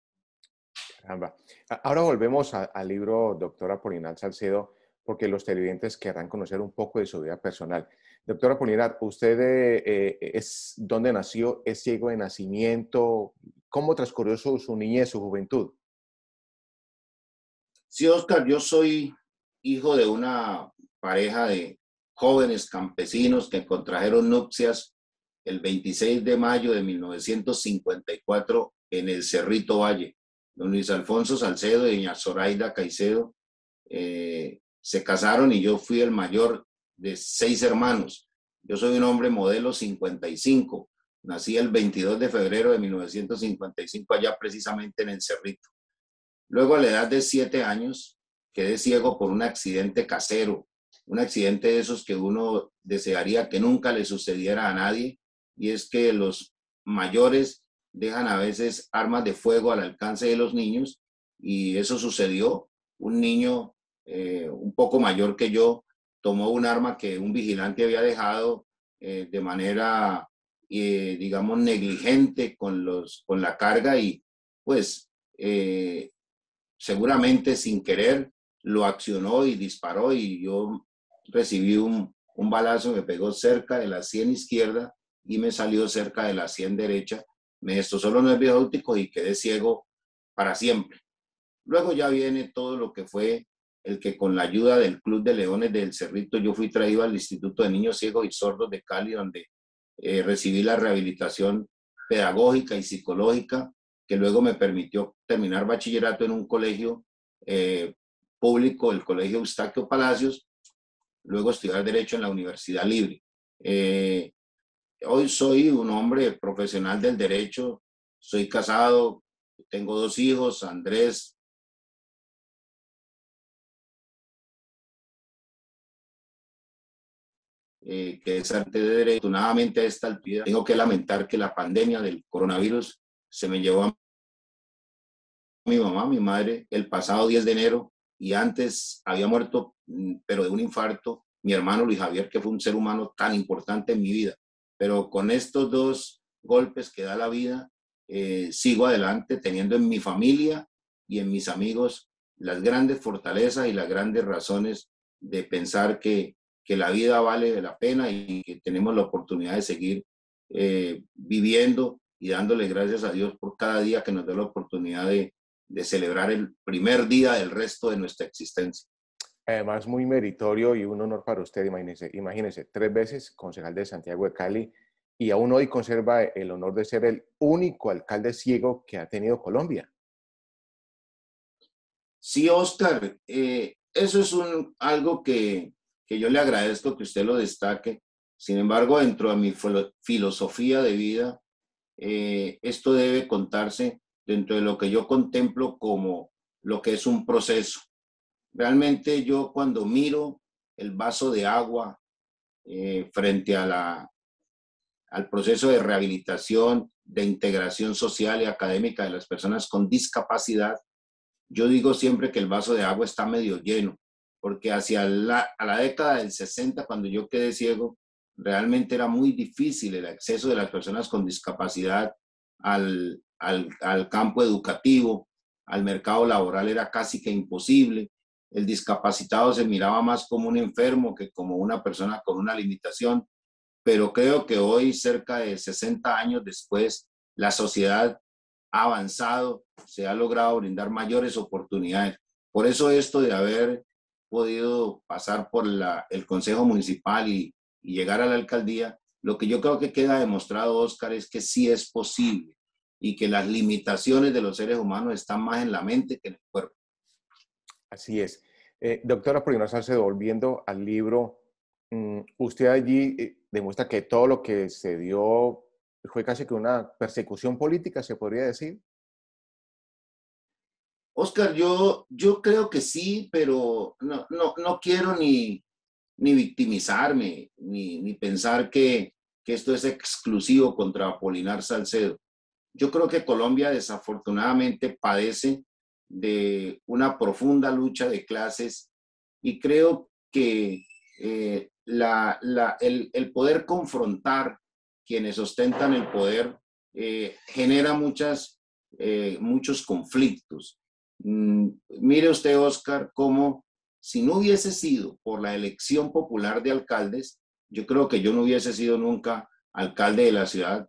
Caramba. Ahora volvemos a, al libro, doctora Apolinar Salcedo, porque los televidentes querrán conocer un poco de su vida personal. Doctora Apolinar, ¿usted eh, es dónde nació? ¿Es ciego de nacimiento? ¿Cómo transcurrió su, su niñez, su juventud? Sí, Oscar, yo soy hijo de una pareja de jóvenes campesinos que contrajeron nupcias el veintiséis de mayo de mil novecientos cincuenta y cuatro en el Cerrito Valle. Don Luis Alfonso Salcedo y doña Zoraida Caicedo eh, se casaron y yo fui el mayor de seis hermanos. Yo soy un hombre modelo cincuenta y cinco. Nací el veintidós de febrero de mil novecientos cincuenta y cinco allá precisamente en el Cerrito. Luego, a la edad de siete años, quedé ciego por un accidente casero, un accidente de esos que uno desearía que nunca le sucediera a nadie, y es que los mayores dejan a veces armas de fuego al alcance de los niños, y eso sucedió. Un niño eh, un poco mayor que yo tomó un arma que un vigilante había dejado eh, de manera, eh, digamos, negligente con, los, con la carga, y pues eh, seguramente sin querer lo accionó y disparó, y yo recibí un, un balazo, me pegó cerca de la sien izquierda y me salió cerca de la sien derecha, me destrozó los nervios ópticos y quedé ciego para siempre. Luego ya viene todo lo que fue el que con la ayuda del Club de Leones del Cerrito yo fui traído al Instituto de Niños Ciegos y Sordos de Cali, donde eh, recibí la rehabilitación pedagógica y psicológica, que luego me permitió terminar bachillerato en un colegio eh, público, el Colegio Eustaquio Palacios, luego estudiar Derecho en la Universidad Libre. Eh, hoy soy un hombre profesional del derecho, soy casado, tengo dos hijos, Andrés, eh, que es arte de derecho. Afortunadamente a esta altura tengo que lamentar que la pandemia del coronavirus se me llevó a mi mamá, mi madre, el pasado diez de enero, y antes había muerto, pero de un infarto, mi hermano Luis Javier, que fue un ser humano tan importante en mi vida. Pero con estos dos golpes que da la vida, eh, sigo adelante, teniendo en mi familia y en mis amigos las grandes fortalezas y las grandes razones de pensar que, que la vida vale la pena y que tenemos la oportunidad de seguir eh, viviendo y dándole gracias a Dios por cada día que nos da la oportunidad de, de celebrar el primer día del resto de nuestra existencia. Además, muy meritorio y un honor para usted, imagínese, imagínese, tres veces concejal de Santiago de Cali, y aún hoy conserva el honor de ser el único alcalde ciego que ha tenido Colombia. Sí, Oscar, eh, eso es un, algo que, que yo le agradezco que usted lo destaque. Sin embargo, dentro de mi filosofía de vida, eh, esto debe contarse dentro de lo que yo contemplo como lo que es un proceso. Realmente yo cuando miro el vaso de agua eh, frente a la, al proceso de rehabilitación, de integración social y académica de las personas con discapacidad, yo digo siempre que el vaso de agua está medio lleno, porque hacia la, a la década del sesenta, cuando yo quedé ciego, realmente era muy difícil el acceso de las personas con discapacidad al, al, al campo educativo, al mercado laboral era casi que imposible. El discapacitado se miraba más como un enfermo que como una persona con una limitación, pero creo que hoy, cerca de sesenta años después, la sociedad ha avanzado, se ha logrado brindar mayores oportunidades. Por eso esto de haber podido pasar por la, el Consejo Municipal y, y llegar a la alcaldía, lo que yo creo que queda demostrado, Oscar, es que sí es posible y que las limitaciones de los seres humanos están más en la mente que en el cuerpo. Así es. Eh, doctora Polina Salcedo, volviendo al libro, um, usted allí eh, demuestra que todo lo que se dio fue casi que una persecución política, se podría decir. Oscar, yo, yo creo que sí, pero no, no, no quiero ni, ni victimizarme, ni, ni pensar que, que esto es exclusivo contra Apolinar Salcedo. Yo creo que Colombia desafortunadamente padece de una profunda lucha de clases y creo que eh, la, la, el, el poder confrontar quienes ostentan el poder eh, genera muchas, eh, muchos conflictos. Mm, mire usted, Oscar, cómo si no hubiese sido por la elección popular de alcaldes, yo creo que yo no hubiese sido nunca alcalde de la ciudad,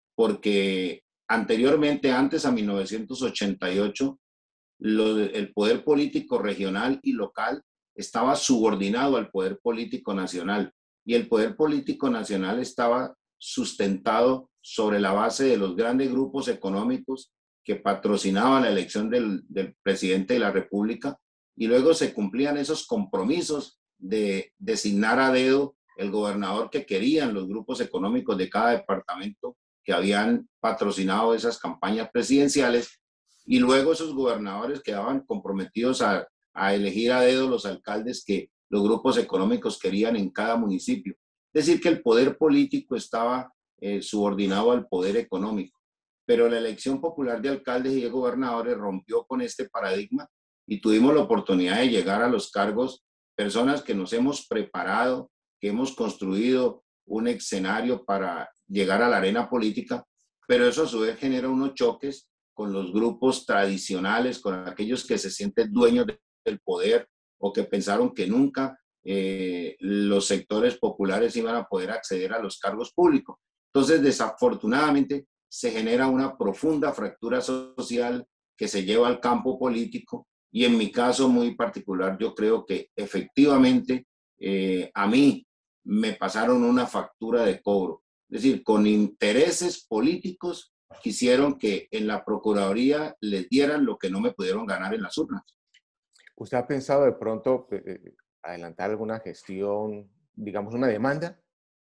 porque anteriormente, antes a mil novecientos ochenta y ocho, lo, el poder político regional y local estaba subordinado al poder político nacional, y el poder político nacional estaba sustentado sobre la base de los grandes grupos económicos que patrocinaban la elección del, del presidente de la República, y luego se cumplían esos compromisos de designar a dedo el gobernador que querían los grupos económicos de cada departamento que habían patrocinado esas campañas presidenciales, y luego esos gobernadores quedaban comprometidos a, a elegir a dedo los alcaldes que los grupos económicos querían en cada municipio. Es decir, que el poder político estaba eh, subordinado al poder económico. Pero la elección popular de alcaldes y de gobernadores rompió con este paradigma y tuvimos la oportunidad de llegar a los cargos personas que nos hemos preparado, que hemos construido un escenario para llegar a la arena política, pero eso a su vez genera unos choques con los grupos tradicionales, con aquellos que se sienten dueños del poder o que pensaron que nunca eh, los sectores populares iban a poder acceder a los cargos públicos. Entonces, desafortunadamente, se genera una profunda fractura social que se lleva al campo político, y en mi caso muy particular yo creo que efectivamente eh, a mí me pasaron una factura de cobro. Es decir, con intereses políticos quisieron que en la Procuraduría les dieran lo que no me pudieron ganar en las urnas. ¿Usted ha pensado de pronto eh, adelantar alguna gestión, digamos una demanda?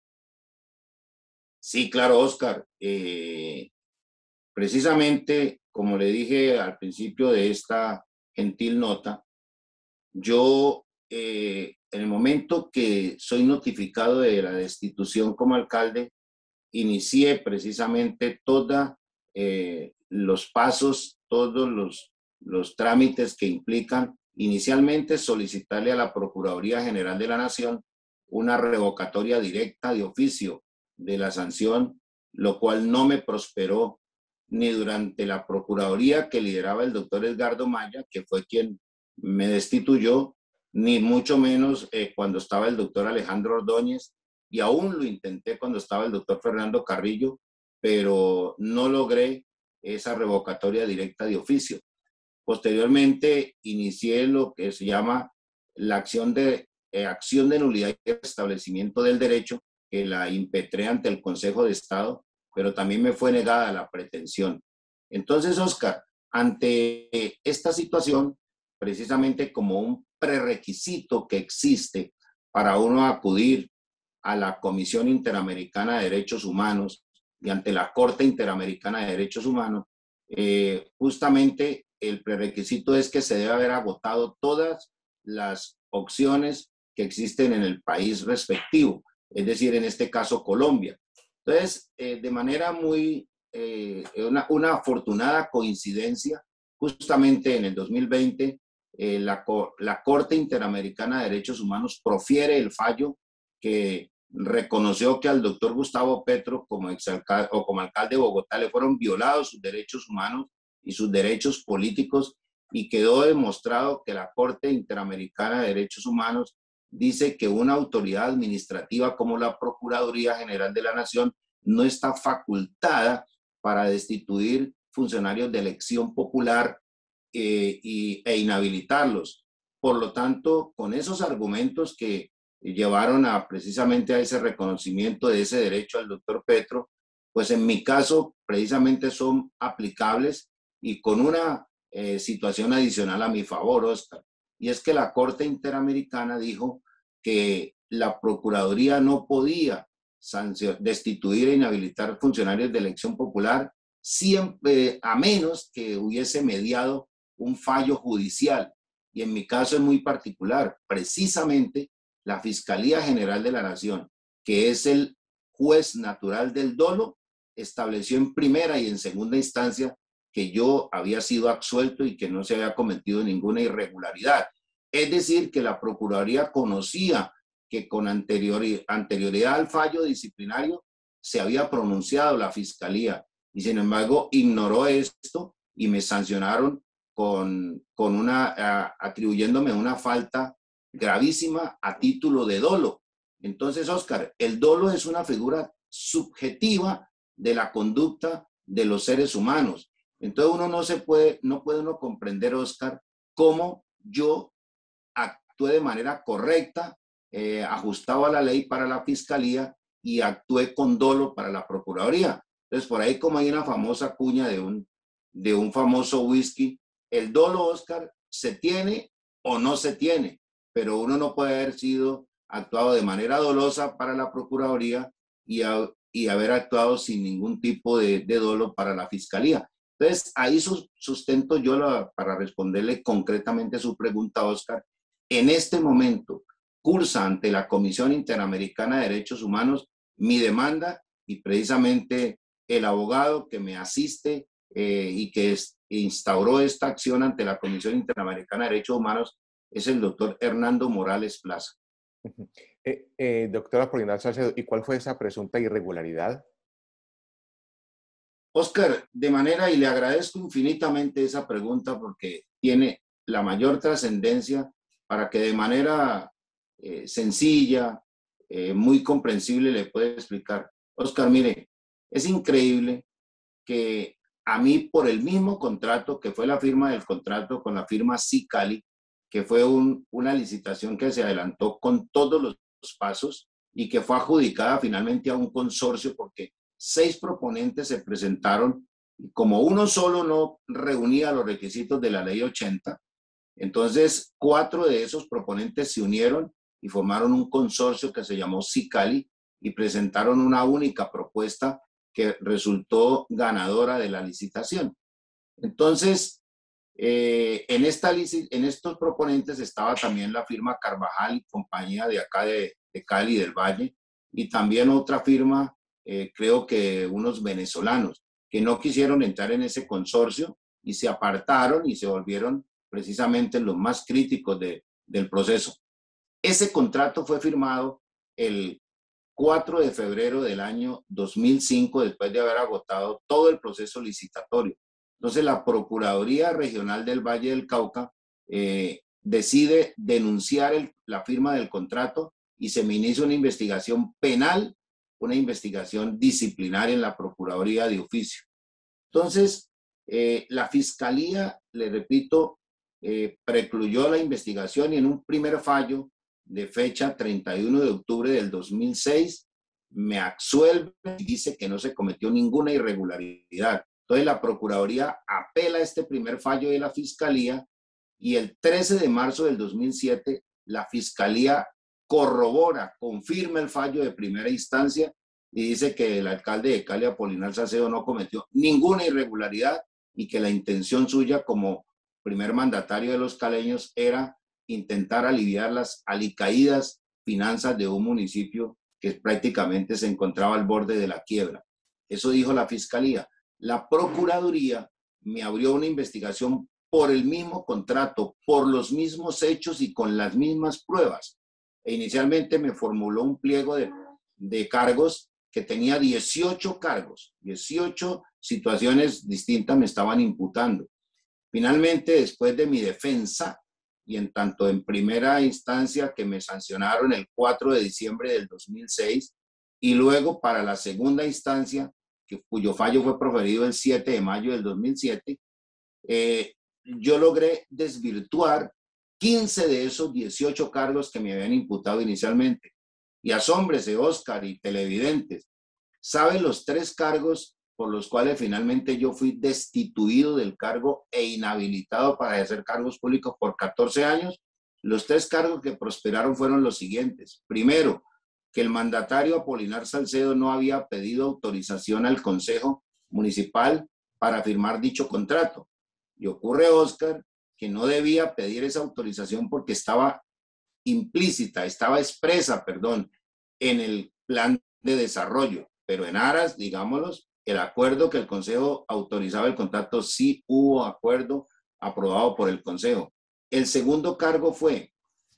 Sí, claro, Oscar. Eh, precisamente, como le dije al principio de esta gentil nota, yo eh, en el momento que soy notificado de la destitución como alcalde, inicié precisamente todos eh, los pasos, todos los, los trámites que implican inicialmente solicitarle a la Procuraduría General de la Nación una revocatoria directa de oficio de la sanción, lo cual no me prosperó ni durante la Procuraduría que lideraba el doctor Edgardo Maya, que fue quien me destituyó, ni mucho menos eh, cuando estaba el doctor Alejandro Ordóñez, y aún lo intenté cuando estaba el doctor Fernando Carrillo, pero no logré esa revocatoria directa de oficio. Posteriormente inicié lo que se llama la acción de, eh, acción de nulidad y restablecimiento del derecho, que la impetré ante el Consejo de Estado, pero también me fue negada la pretensión. Entonces, Oscar, ante esta situación, precisamente como un prerequisito que existe para uno acudir a la Comisión Interamericana de Derechos Humanos y ante la Corte Interamericana de Derechos Humanos, eh, justamente el prerequisito es que se debe haber agotado todas las opciones que existen en el país respectivo, es decir, en este caso Colombia. Entonces, eh, de manera muy, eh, una, una afortunada coincidencia, justamente en el dos mil veinte, eh, la, la Corte Interamericana de Derechos Humanos profiere el fallo que reconoció que al doctor Gustavo Petro, como exalcalde, o como alcalde de Bogotá, le fueron violados sus derechos humanos y sus derechos políticos, y quedó demostrado que la Corte Interamericana de Derechos Humanos dice que una autoridad administrativa como la Procuraduría General de la Nación no está facultada para destituir funcionarios de elección popular eh, y, e inhabilitarlos. Por lo tanto, con esos argumentos que llevaron a precisamente a ese reconocimiento de ese derecho al doctor Petro, pues en mi caso precisamente son aplicables y con una eh, situación adicional a mi favor, Oscar, y es que la Corte Interamericana dijo que la Procuraduría no podía destituir e inhabilitar funcionarios de elección popular siempre, a menos que hubiese mediado un fallo judicial. Y en mi caso es muy particular, precisamente la Fiscalía General de la Nación, que es el juez natural del dolo, estableció en primera y en segunda instancia que yo había sido absuelto y que no se había cometido ninguna irregularidad. Es decir, que la Procuraduría conocía que con anteriori- anterioridad al fallo disciplinario se había pronunciado la Fiscalía y sin embargo ignoró esto y me sancionaron con, con una, a, atribuyéndome una falta gravísima a título de dolo. Entonces, Oscar, el dolo es una figura subjetiva de la conducta de los seres humanos. Entonces uno no se puede, no puede uno comprender, Oscar, cómo yo actué de manera correcta, eh, ajustado a la ley para la Fiscalía y actué con dolo para la Procuraduría. Entonces, por ahí como hay una famosa cuña de un, de un famoso whisky, el dolo, Oscar, se tiene o no se tiene, pero uno no puede haber sido actuado de manera dolosa para la Procuraduría y, a, y haber actuado sin ningún tipo de, de dolo para la Fiscalía. Entonces, ahí sustento yo la, para responderle concretamente su pregunta, Oscar. En este momento, cursa ante la Comisión Interamericana de Derechos Humanos mi demanda y precisamente el abogado que me asiste eh, y que es, instauró esta acción ante la Comisión Interamericana de Derechos Humanos es el doctor Hernando Morales Plaza. Eh, eh, doctora Apolinar Salcedo, ¿y cuál fue esa presunta irregularidad? Oscar, de manera, y le agradezco infinitamente esa pregunta porque tiene la mayor trascendencia para que de manera eh, sencilla, eh, muy comprensible le pueda explicar. Oscar, mire, es increíble que a mí por el mismo contrato, que fue la firma del contrato con la firma Sicali, que fue un, una licitación que se adelantó con todos los pasos y que fue adjudicada finalmente a un consorcio porque seis proponentes se presentaron y como uno solo no reunía los requisitos de la ley ochenta, entonces cuatro de esos proponentes se unieron y formaron un consorcio que se llamó Sicali y presentaron una única propuesta que resultó ganadora de la licitación. Entonces, eh, en, esta, en estos proponentes estaba también la firma Carvajal y compañía de acá de, de Cali del Valle y también otra firma, eh, creo que unos venezolanos, que no quisieron entrar en ese consorcio y se apartaron y se volvieron precisamente los más críticos de, del proceso. Ese contrato fue firmado el cuatro de febrero del año dos mil cinco, después de haber agotado todo el proceso licitatorio. Entonces, la Procuraduría Regional del Valle del Cauca eh, decide denunciar el, la firma del contrato y se me inicia una investigación penal, una investigación disciplinaria en la Procuraduría de oficio. Entonces, eh, la Fiscalía, le repito, eh, precluyó la investigación y en un primer fallo de fecha treinta y uno de octubre del dos mil seis, me absuelve y dice que no se cometió ninguna irregularidad. Entonces la Procuraduría apela a este primer fallo de la Fiscalía y el trece de marzo del dos mil siete la Fiscalía corrobora, confirma el fallo de primera instancia y dice que el alcalde de Cali, Apolinar Salcedo, no cometió ninguna irregularidad y que la intención suya como primer mandatario de los caleños era intentar aliviar las alicaídas finanzas de un municipio que prácticamente se encontraba al borde de la quiebra. Eso dijo la Fiscalía. La Procuraduría me abrió una investigación por el mismo contrato, por los mismos hechos y con las mismas pruebas. E inicialmente me formuló un pliego de, de cargos que tenía dieciocho cargos, dieciocho situaciones distintas me estaban imputando. Finalmente, después de mi defensa, y en tanto en primera instancia que me sancionaron el cuatro de diciembre del dos mil seis, y luego para la segunda instancia, que, cuyo fallo fue proferido el siete de mayo del dos mil siete, eh, yo logré desvirtuar quince de esos dieciocho cargos que me habían imputado inicialmente. Y asómbrese, Oscar y televidentes, ¿saben los tres cargos por los cuales finalmente yo fui destituido del cargo e inhabilitado para ejercer cargos públicos por catorce años? Los tres cargos que prosperaron fueron los siguientes. Primero, que el mandatario Apolinar Salcedo no había pedido autorización al Consejo Municipal para firmar dicho contrato. Y ocurre, Oscar, que no debía pedir esa autorización porque estaba implícita, estaba expresa, perdón, en el plan de desarrollo. Pero en aras, digámoslo, el acuerdo que el Consejo autorizaba el contrato, sí hubo acuerdo aprobado por el Consejo. El segundo cargo fue,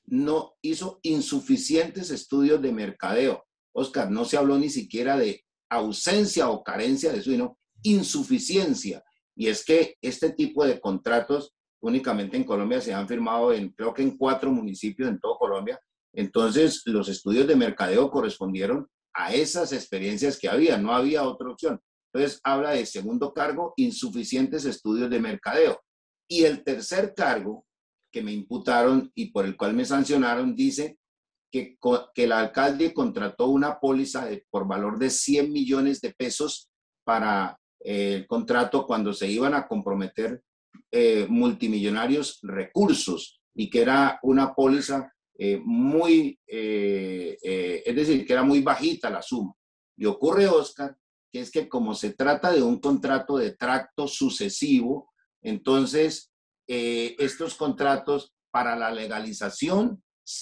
no hizo insuficientes estudios de mercadeo. Oscar, no se habló ni siquiera de ausencia o carencia de eso, sino insuficiencia. Y es que este tipo de contratos únicamente en Colombia se han firmado en, creo que en cuatro municipios en todo Colombia. Entonces, los estudios de mercadeo correspondieron a esas experiencias que había, no había otra opción. Entonces, habla de segundo cargo, insuficientes estudios de mercadeo. Y el tercer cargo que me imputaron y por el cual me sancionaron dice que, que el alcalde contrató una póliza de, por valor de cien millones de pesos para eh, el contrato cuando se iban a comprometer eh, multimillonarios recursos y que era una póliza eh, muy, eh, eh, es decir, que era muy bajita la suma. Y ocurre, Oscar, que es que como se trata de un contrato de tracto sucesivo, entonces eh, estos contratos para la legalización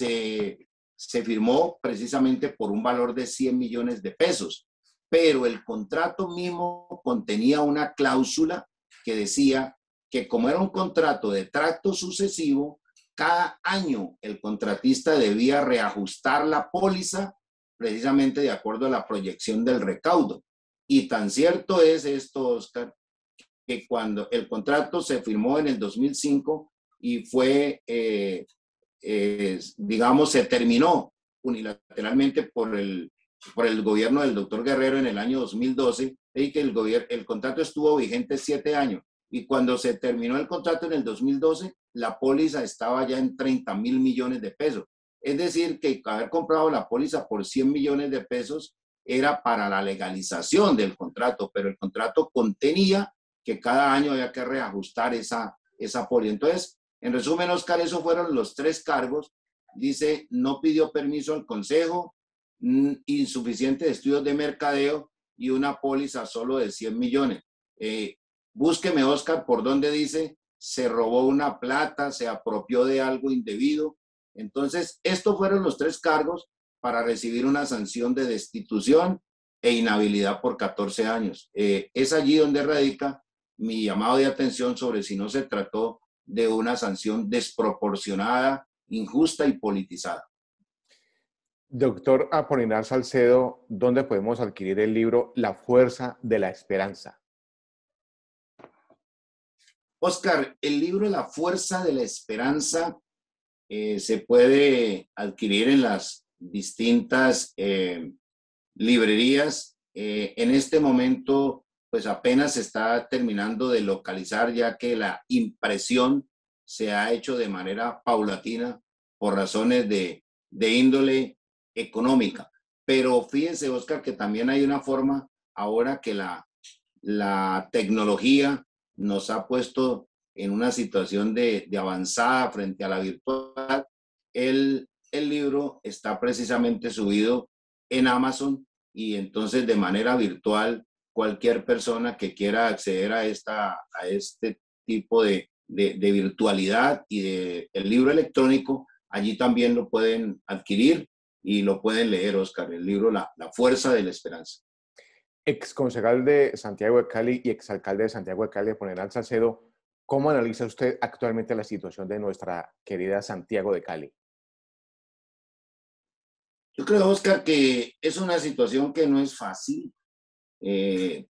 se, se firmó precisamente por un valor de cien millones de pesos, pero el contrato mismo contenía una cláusula que decía que como era un contrato de tracto sucesivo, cada año el contratista debía reajustar la póliza precisamente de acuerdo a la proyección del recaudo. Y tan cierto es esto, Oscar, que cuando el contrato se firmó en el dos mil cinco y fue, eh, eh, digamos, se terminó unilateralmente por el, por el gobierno del doctor Guerrero en el año dos mil doce, y que el, gobierno, el contrato estuvo vigente siete años. Y cuando se terminó el contrato en el dos mil doce, la póliza estaba ya en treinta mil millones de pesos. Es decir, que haber comprado la póliza por cien millones de pesos era para la legalización del contrato, pero el contrato contenía que cada año había que reajustar esa, esa póliza. Entonces, en resumen, Oscar, esos fueron los tres cargos. Dice, no pidió permiso al Consejo, insuficientes estudios de mercadeo y una póliza solo de cien millones. Eh, búsqueme, Oscar, por donde dice, se robó una plata, se apropió de algo indebido. Entonces, estos fueron los tres cargos para recibir una sanción de destitución e inhabilidad por catorce años. Eh, es allí donde radica mi llamado de atención sobre si no se trató de una sanción desproporcionada, injusta y politizada. Doctor Apolinar Salcedo, ¿dónde podemos adquirir el libro La Fuerza de la Esperanza? Oscar, el libro La Fuerza de la Esperanza eh, se puede adquirir en las distintas eh, librerías. Eh, en este momento, pues apenas se está terminando de localizar, ya que la impresión se ha hecho de manera paulatina por razones de, de índole económica. Pero fíjense, Oscar, que también hay una forma ahora que la, la tecnología nos ha puesto en una situación de, de avanzada frente a la virtual. El, el libro está precisamente subido en Amazon y entonces de manera virtual cualquier persona que quiera acceder a, esta, a este tipo de, de, de virtualidad y de el libro electrónico, allí también lo pueden adquirir y lo pueden leer, Oscar, el libro La, la Fuerza de la Esperanza. Ex concejal de Santiago de Cali y exalcalde de Santiago de Cali, Juan Enal Salcedo, ¿cómo analiza usted actualmente la situación de nuestra querida Santiago de Cali? Yo creo, Oscar, que es una situación que no es fácil. Eh,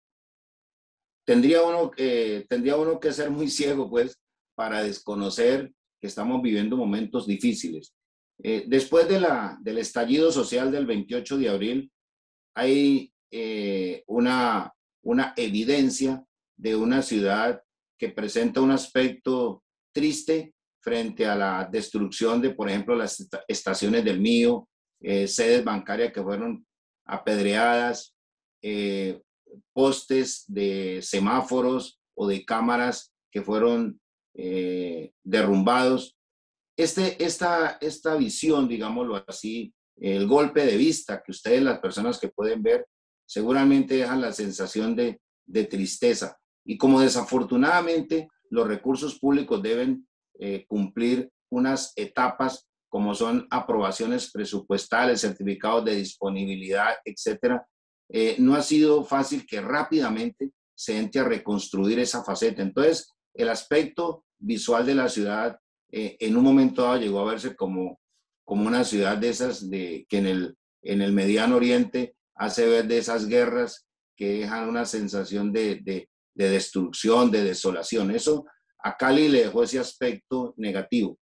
tendría, uno, eh, tendría uno que ser muy ciego, pues, para desconocer que estamos viviendo momentos difíciles. Eh, después de la, del estallido social del veintiocho de abril, hay eh, una, una evidencia de una ciudad que presenta un aspecto triste frente a la destrucción de, por ejemplo, las estaciones del Mío, eh, sedes bancarias que fueron apedreadas, eh, postes de semáforos o de cámaras que fueron eh, derrumbados. Este, esta, esta visión, digámoslo así, el golpe de vista que ustedes, las personas que pueden ver, seguramente dejan la sensación de, de tristeza. Y como desafortunadamente los recursos públicos deben eh, cumplir unas etapas como son aprobaciones presupuestales, certificados de disponibilidad, etcétera, eh, no ha sido fácil que rápidamente se entre a reconstruir esa faceta. Entonces, el aspecto visual de la ciudad eh, en un momento dado llegó a verse como, como una ciudad de esas de, que en el, en el Mediano Oriente hace ver de esas guerras que dejan una sensación de, de, de destrucción, de desolación. Eso a Cali le dejó ese aspecto negativo.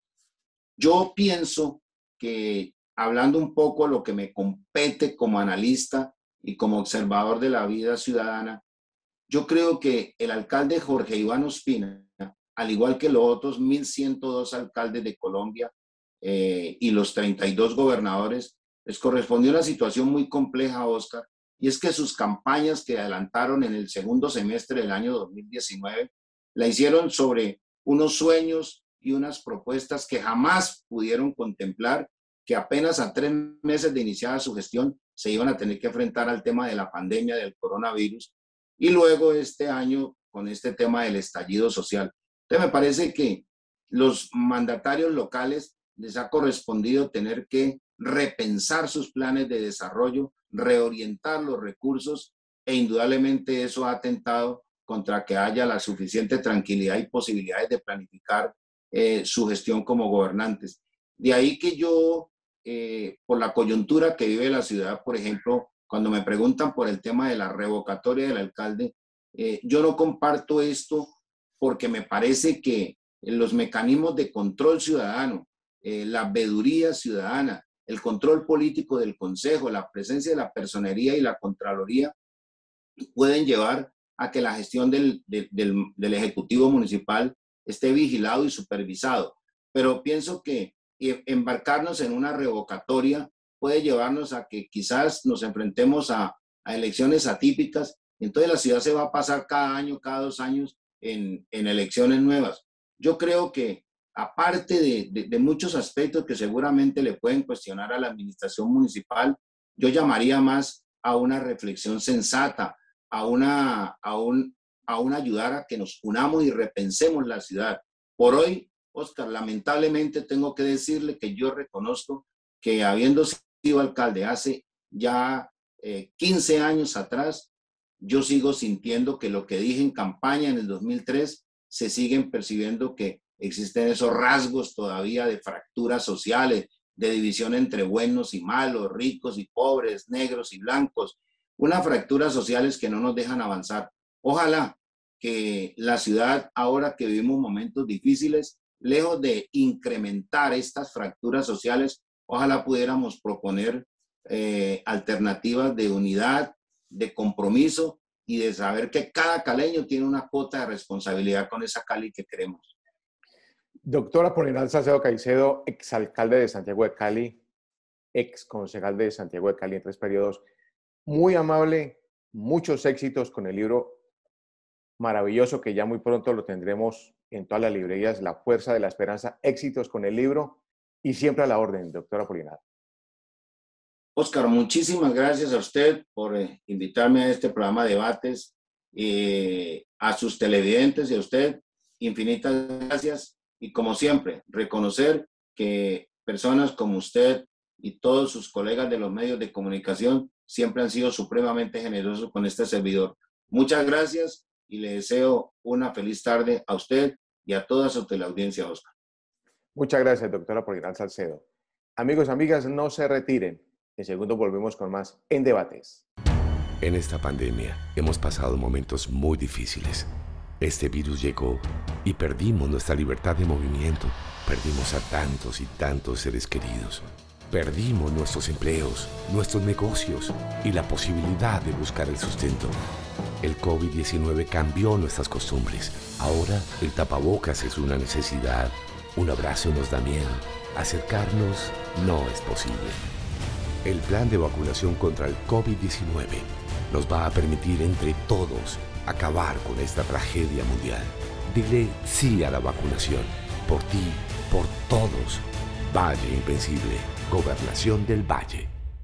Yo pienso que, hablando un poco de lo que me compete como analista y como observador de la vida ciudadana, yo creo que el alcalde Jorge Iván Ospina, al igual que los otros mil ciento dos alcaldes de Colombia eh, y los treinta y dos gobernadores, les correspondió una situación muy compleja, Oscar, y es que sus campañas que adelantaron en el segundo semestre del año dos mil diecinueve la hicieron sobre unos sueños y unas propuestas que jamás pudieron contemplar que apenas a tres meses de iniciada su gestión se iban a tener que enfrentar al tema de la pandemia del coronavirus y luego este año con este tema del estallido social. Entonces me parece que los mandatarios locales les ha correspondido tener que repensar sus planes de desarrollo, reorientar los recursos e indudablemente eso ha atentado contra que haya la suficiente tranquilidad y posibilidades de planificar eh, su gestión como gobernantes. De ahí que yo, eh, por la coyuntura que vive la ciudad, por ejemplo, cuando me preguntan por el tema de la revocatoria del alcalde, eh, yo no comparto esto porque me parece que los mecanismos de control ciudadano, eh, la veeduría ciudadana, el control político del consejo, la presencia de la personería y la contraloría pueden llevar a que la gestión del, de, del, del Ejecutivo Municipal esté vigilado y supervisado. Pero pienso que embarcarnos en una revocatoria puede llevarnos a que quizás nos enfrentemos a, a elecciones atípicas. Entonces la ciudad se va a pasar cada año, cada dos años en, en elecciones nuevas. Yo creo que aparte de, de, de muchos aspectos que seguramente le pueden cuestionar a la administración municipal, yo llamaría más a una reflexión sensata, a una, a un, a un ayudar a que nos unamos y repensemos la ciudad. Por hoy, Oscar, lamentablemente tengo que decirle que yo reconozco que habiendo sido alcalde hace ya eh, quince años atrás, yo sigo sintiendo que lo que dije en campaña en el dos mil tres, se siguen percibiendo que existen esos rasgos todavía de fracturas sociales, de división entre buenos y malos, ricos y pobres, negros y blancos, unas fracturas sociales que no nos dejan avanzar. Ojalá que la ciudad, ahora que vivimos momentos difíciles, lejos de incrementar estas fracturas sociales, ojalá pudiéramos proponer eh, alternativas de unidad, de compromiso y de saber que cada caleño tiene una cuota de responsabilidad con esa Cali que queremos. Doctora Juan Enal Salcedo Caicedo, exalcalde de Santiago de Cali, ex concejal de Santiago de Cali en tres periodos, muy amable, muchos éxitos con el libro maravilloso que ya muy pronto lo tendremos en todas las librerías, La Fuerza de la Esperanza. Éxitos con el libro y siempre a la orden, doctora Juan Enal. Oscar, muchísimas gracias a usted por eh, invitarme a este programa de debates, eh, a sus televidentes y a usted, infinitas gracias. Y como siempre, reconocer que personas como usted y todos sus colegas de los medios de comunicación siempre han sido supremamente generosos con este servidor. Muchas gracias y le deseo una feliz tarde a usted y a toda su teleaudiencia, Oscar. Muchas gracias, doctora Apolinar Salcedo. Amigos, amigas, no se retiren. En segundo volvemos con más En Debates. En esta pandemia hemos pasado momentos muy difíciles. Este virus llegó y perdimos nuestra libertad de movimiento. Perdimos a tantos y tantos seres queridos. Perdimos nuestros empleos, nuestros negocios y la posibilidad de buscar el sustento. El COVID diecinueve cambió nuestras costumbres. Ahora el tapabocas es una necesidad. Un abrazo nos da miedo. Acercarnos no es posible. El plan de vacunación contra el COVID diecinueve nos va a permitir entre todos acabar con esta tragedia mundial. Dile sí a la vacunación. Por ti, por todos. Valle Invencible. Gobernación del Valle.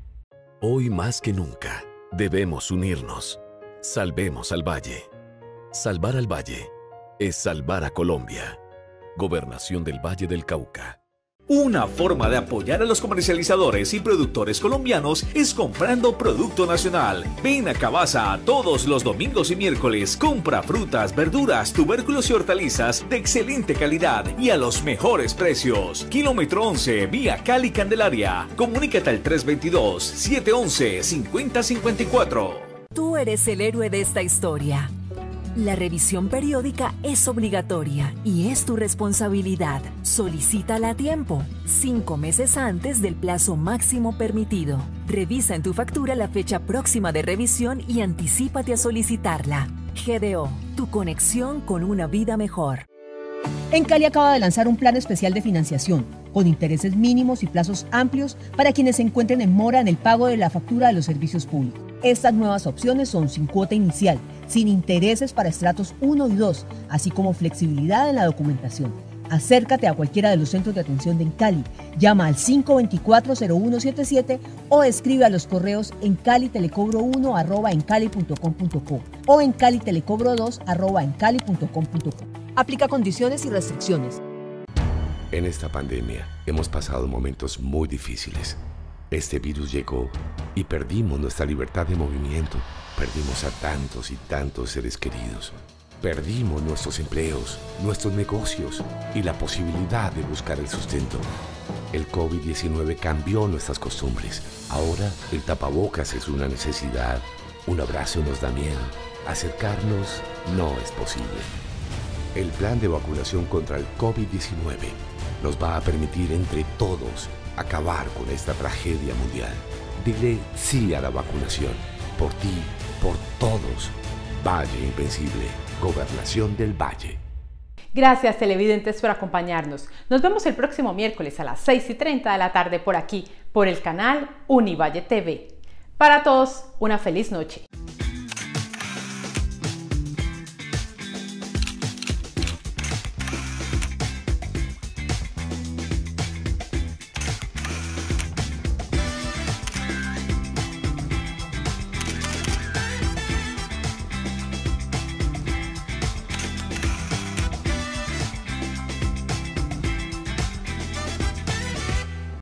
Hoy más que nunca, debemos unirnos. Salvemos al Valle. Salvar al Valle es salvar a Colombia. Gobernación del Valle del Cauca. Una forma de apoyar a los comercializadores y productores colombianos es comprando producto nacional. Ven a Cabaza todos los domingos y miércoles. Compra frutas, verduras, tubérculos y hortalizas de excelente calidad y a los mejores precios. Kilómetro once, vía Cali Candelaria. Comunícate al tres dos dos, siete uno uno, cinco cero cinco cuatro. Tú eres el héroe de esta historia. La revisión periódica es obligatoria y es tu responsabilidad. Solicítala a tiempo, cinco meses antes del plazo máximo permitido. Revisa en tu factura la fecha próxima de revisión y anticípate a solicitarla. G D O, tu conexión con una vida mejor. Encali acaba de lanzar un plan especial de financiación, con intereses mínimos y plazos amplios para quienes se encuentren en mora en el pago de la factura de los servicios públicos. Estas nuevas opciones son sin cuota inicial, sin intereses para estratos uno y dos, así como flexibilidad en la documentación. Acércate a cualquiera de los centros de atención de Encali, llama al cinco dos cuatro, cero uno siete siete o escribe a los correos encalitelecobro uno arroba encali punto com punto co o encalitelecobro dos arroba encali punto com punto co. Aplica condiciones y restricciones. En esta pandemia hemos pasado momentos muy difíciles. Este virus llegó y perdimos nuestra libertad de movimiento. Perdimos a tantos y tantos seres queridos. Perdimos nuestros empleos, nuestros negocios y la posibilidad de buscar el sustento. El COVID diecinueve cambió nuestras costumbres. Ahora el tapabocas es una necesidad. Un abrazo nos da miedo. Acercarnos no es posible. El plan de vacunación contra el COVID diecinueve nos va a permitir entre todos acabar con esta tragedia mundial. Dile sí a la vacunación. Por ti, por todos. Valle Invencible. Gobernación del Valle. Gracias, televidentes, por acompañarnos. Nos vemos el próximo miércoles a las seis y treinta de la tarde por aquí, por el canal Univalle T V. Para todos, una feliz noche.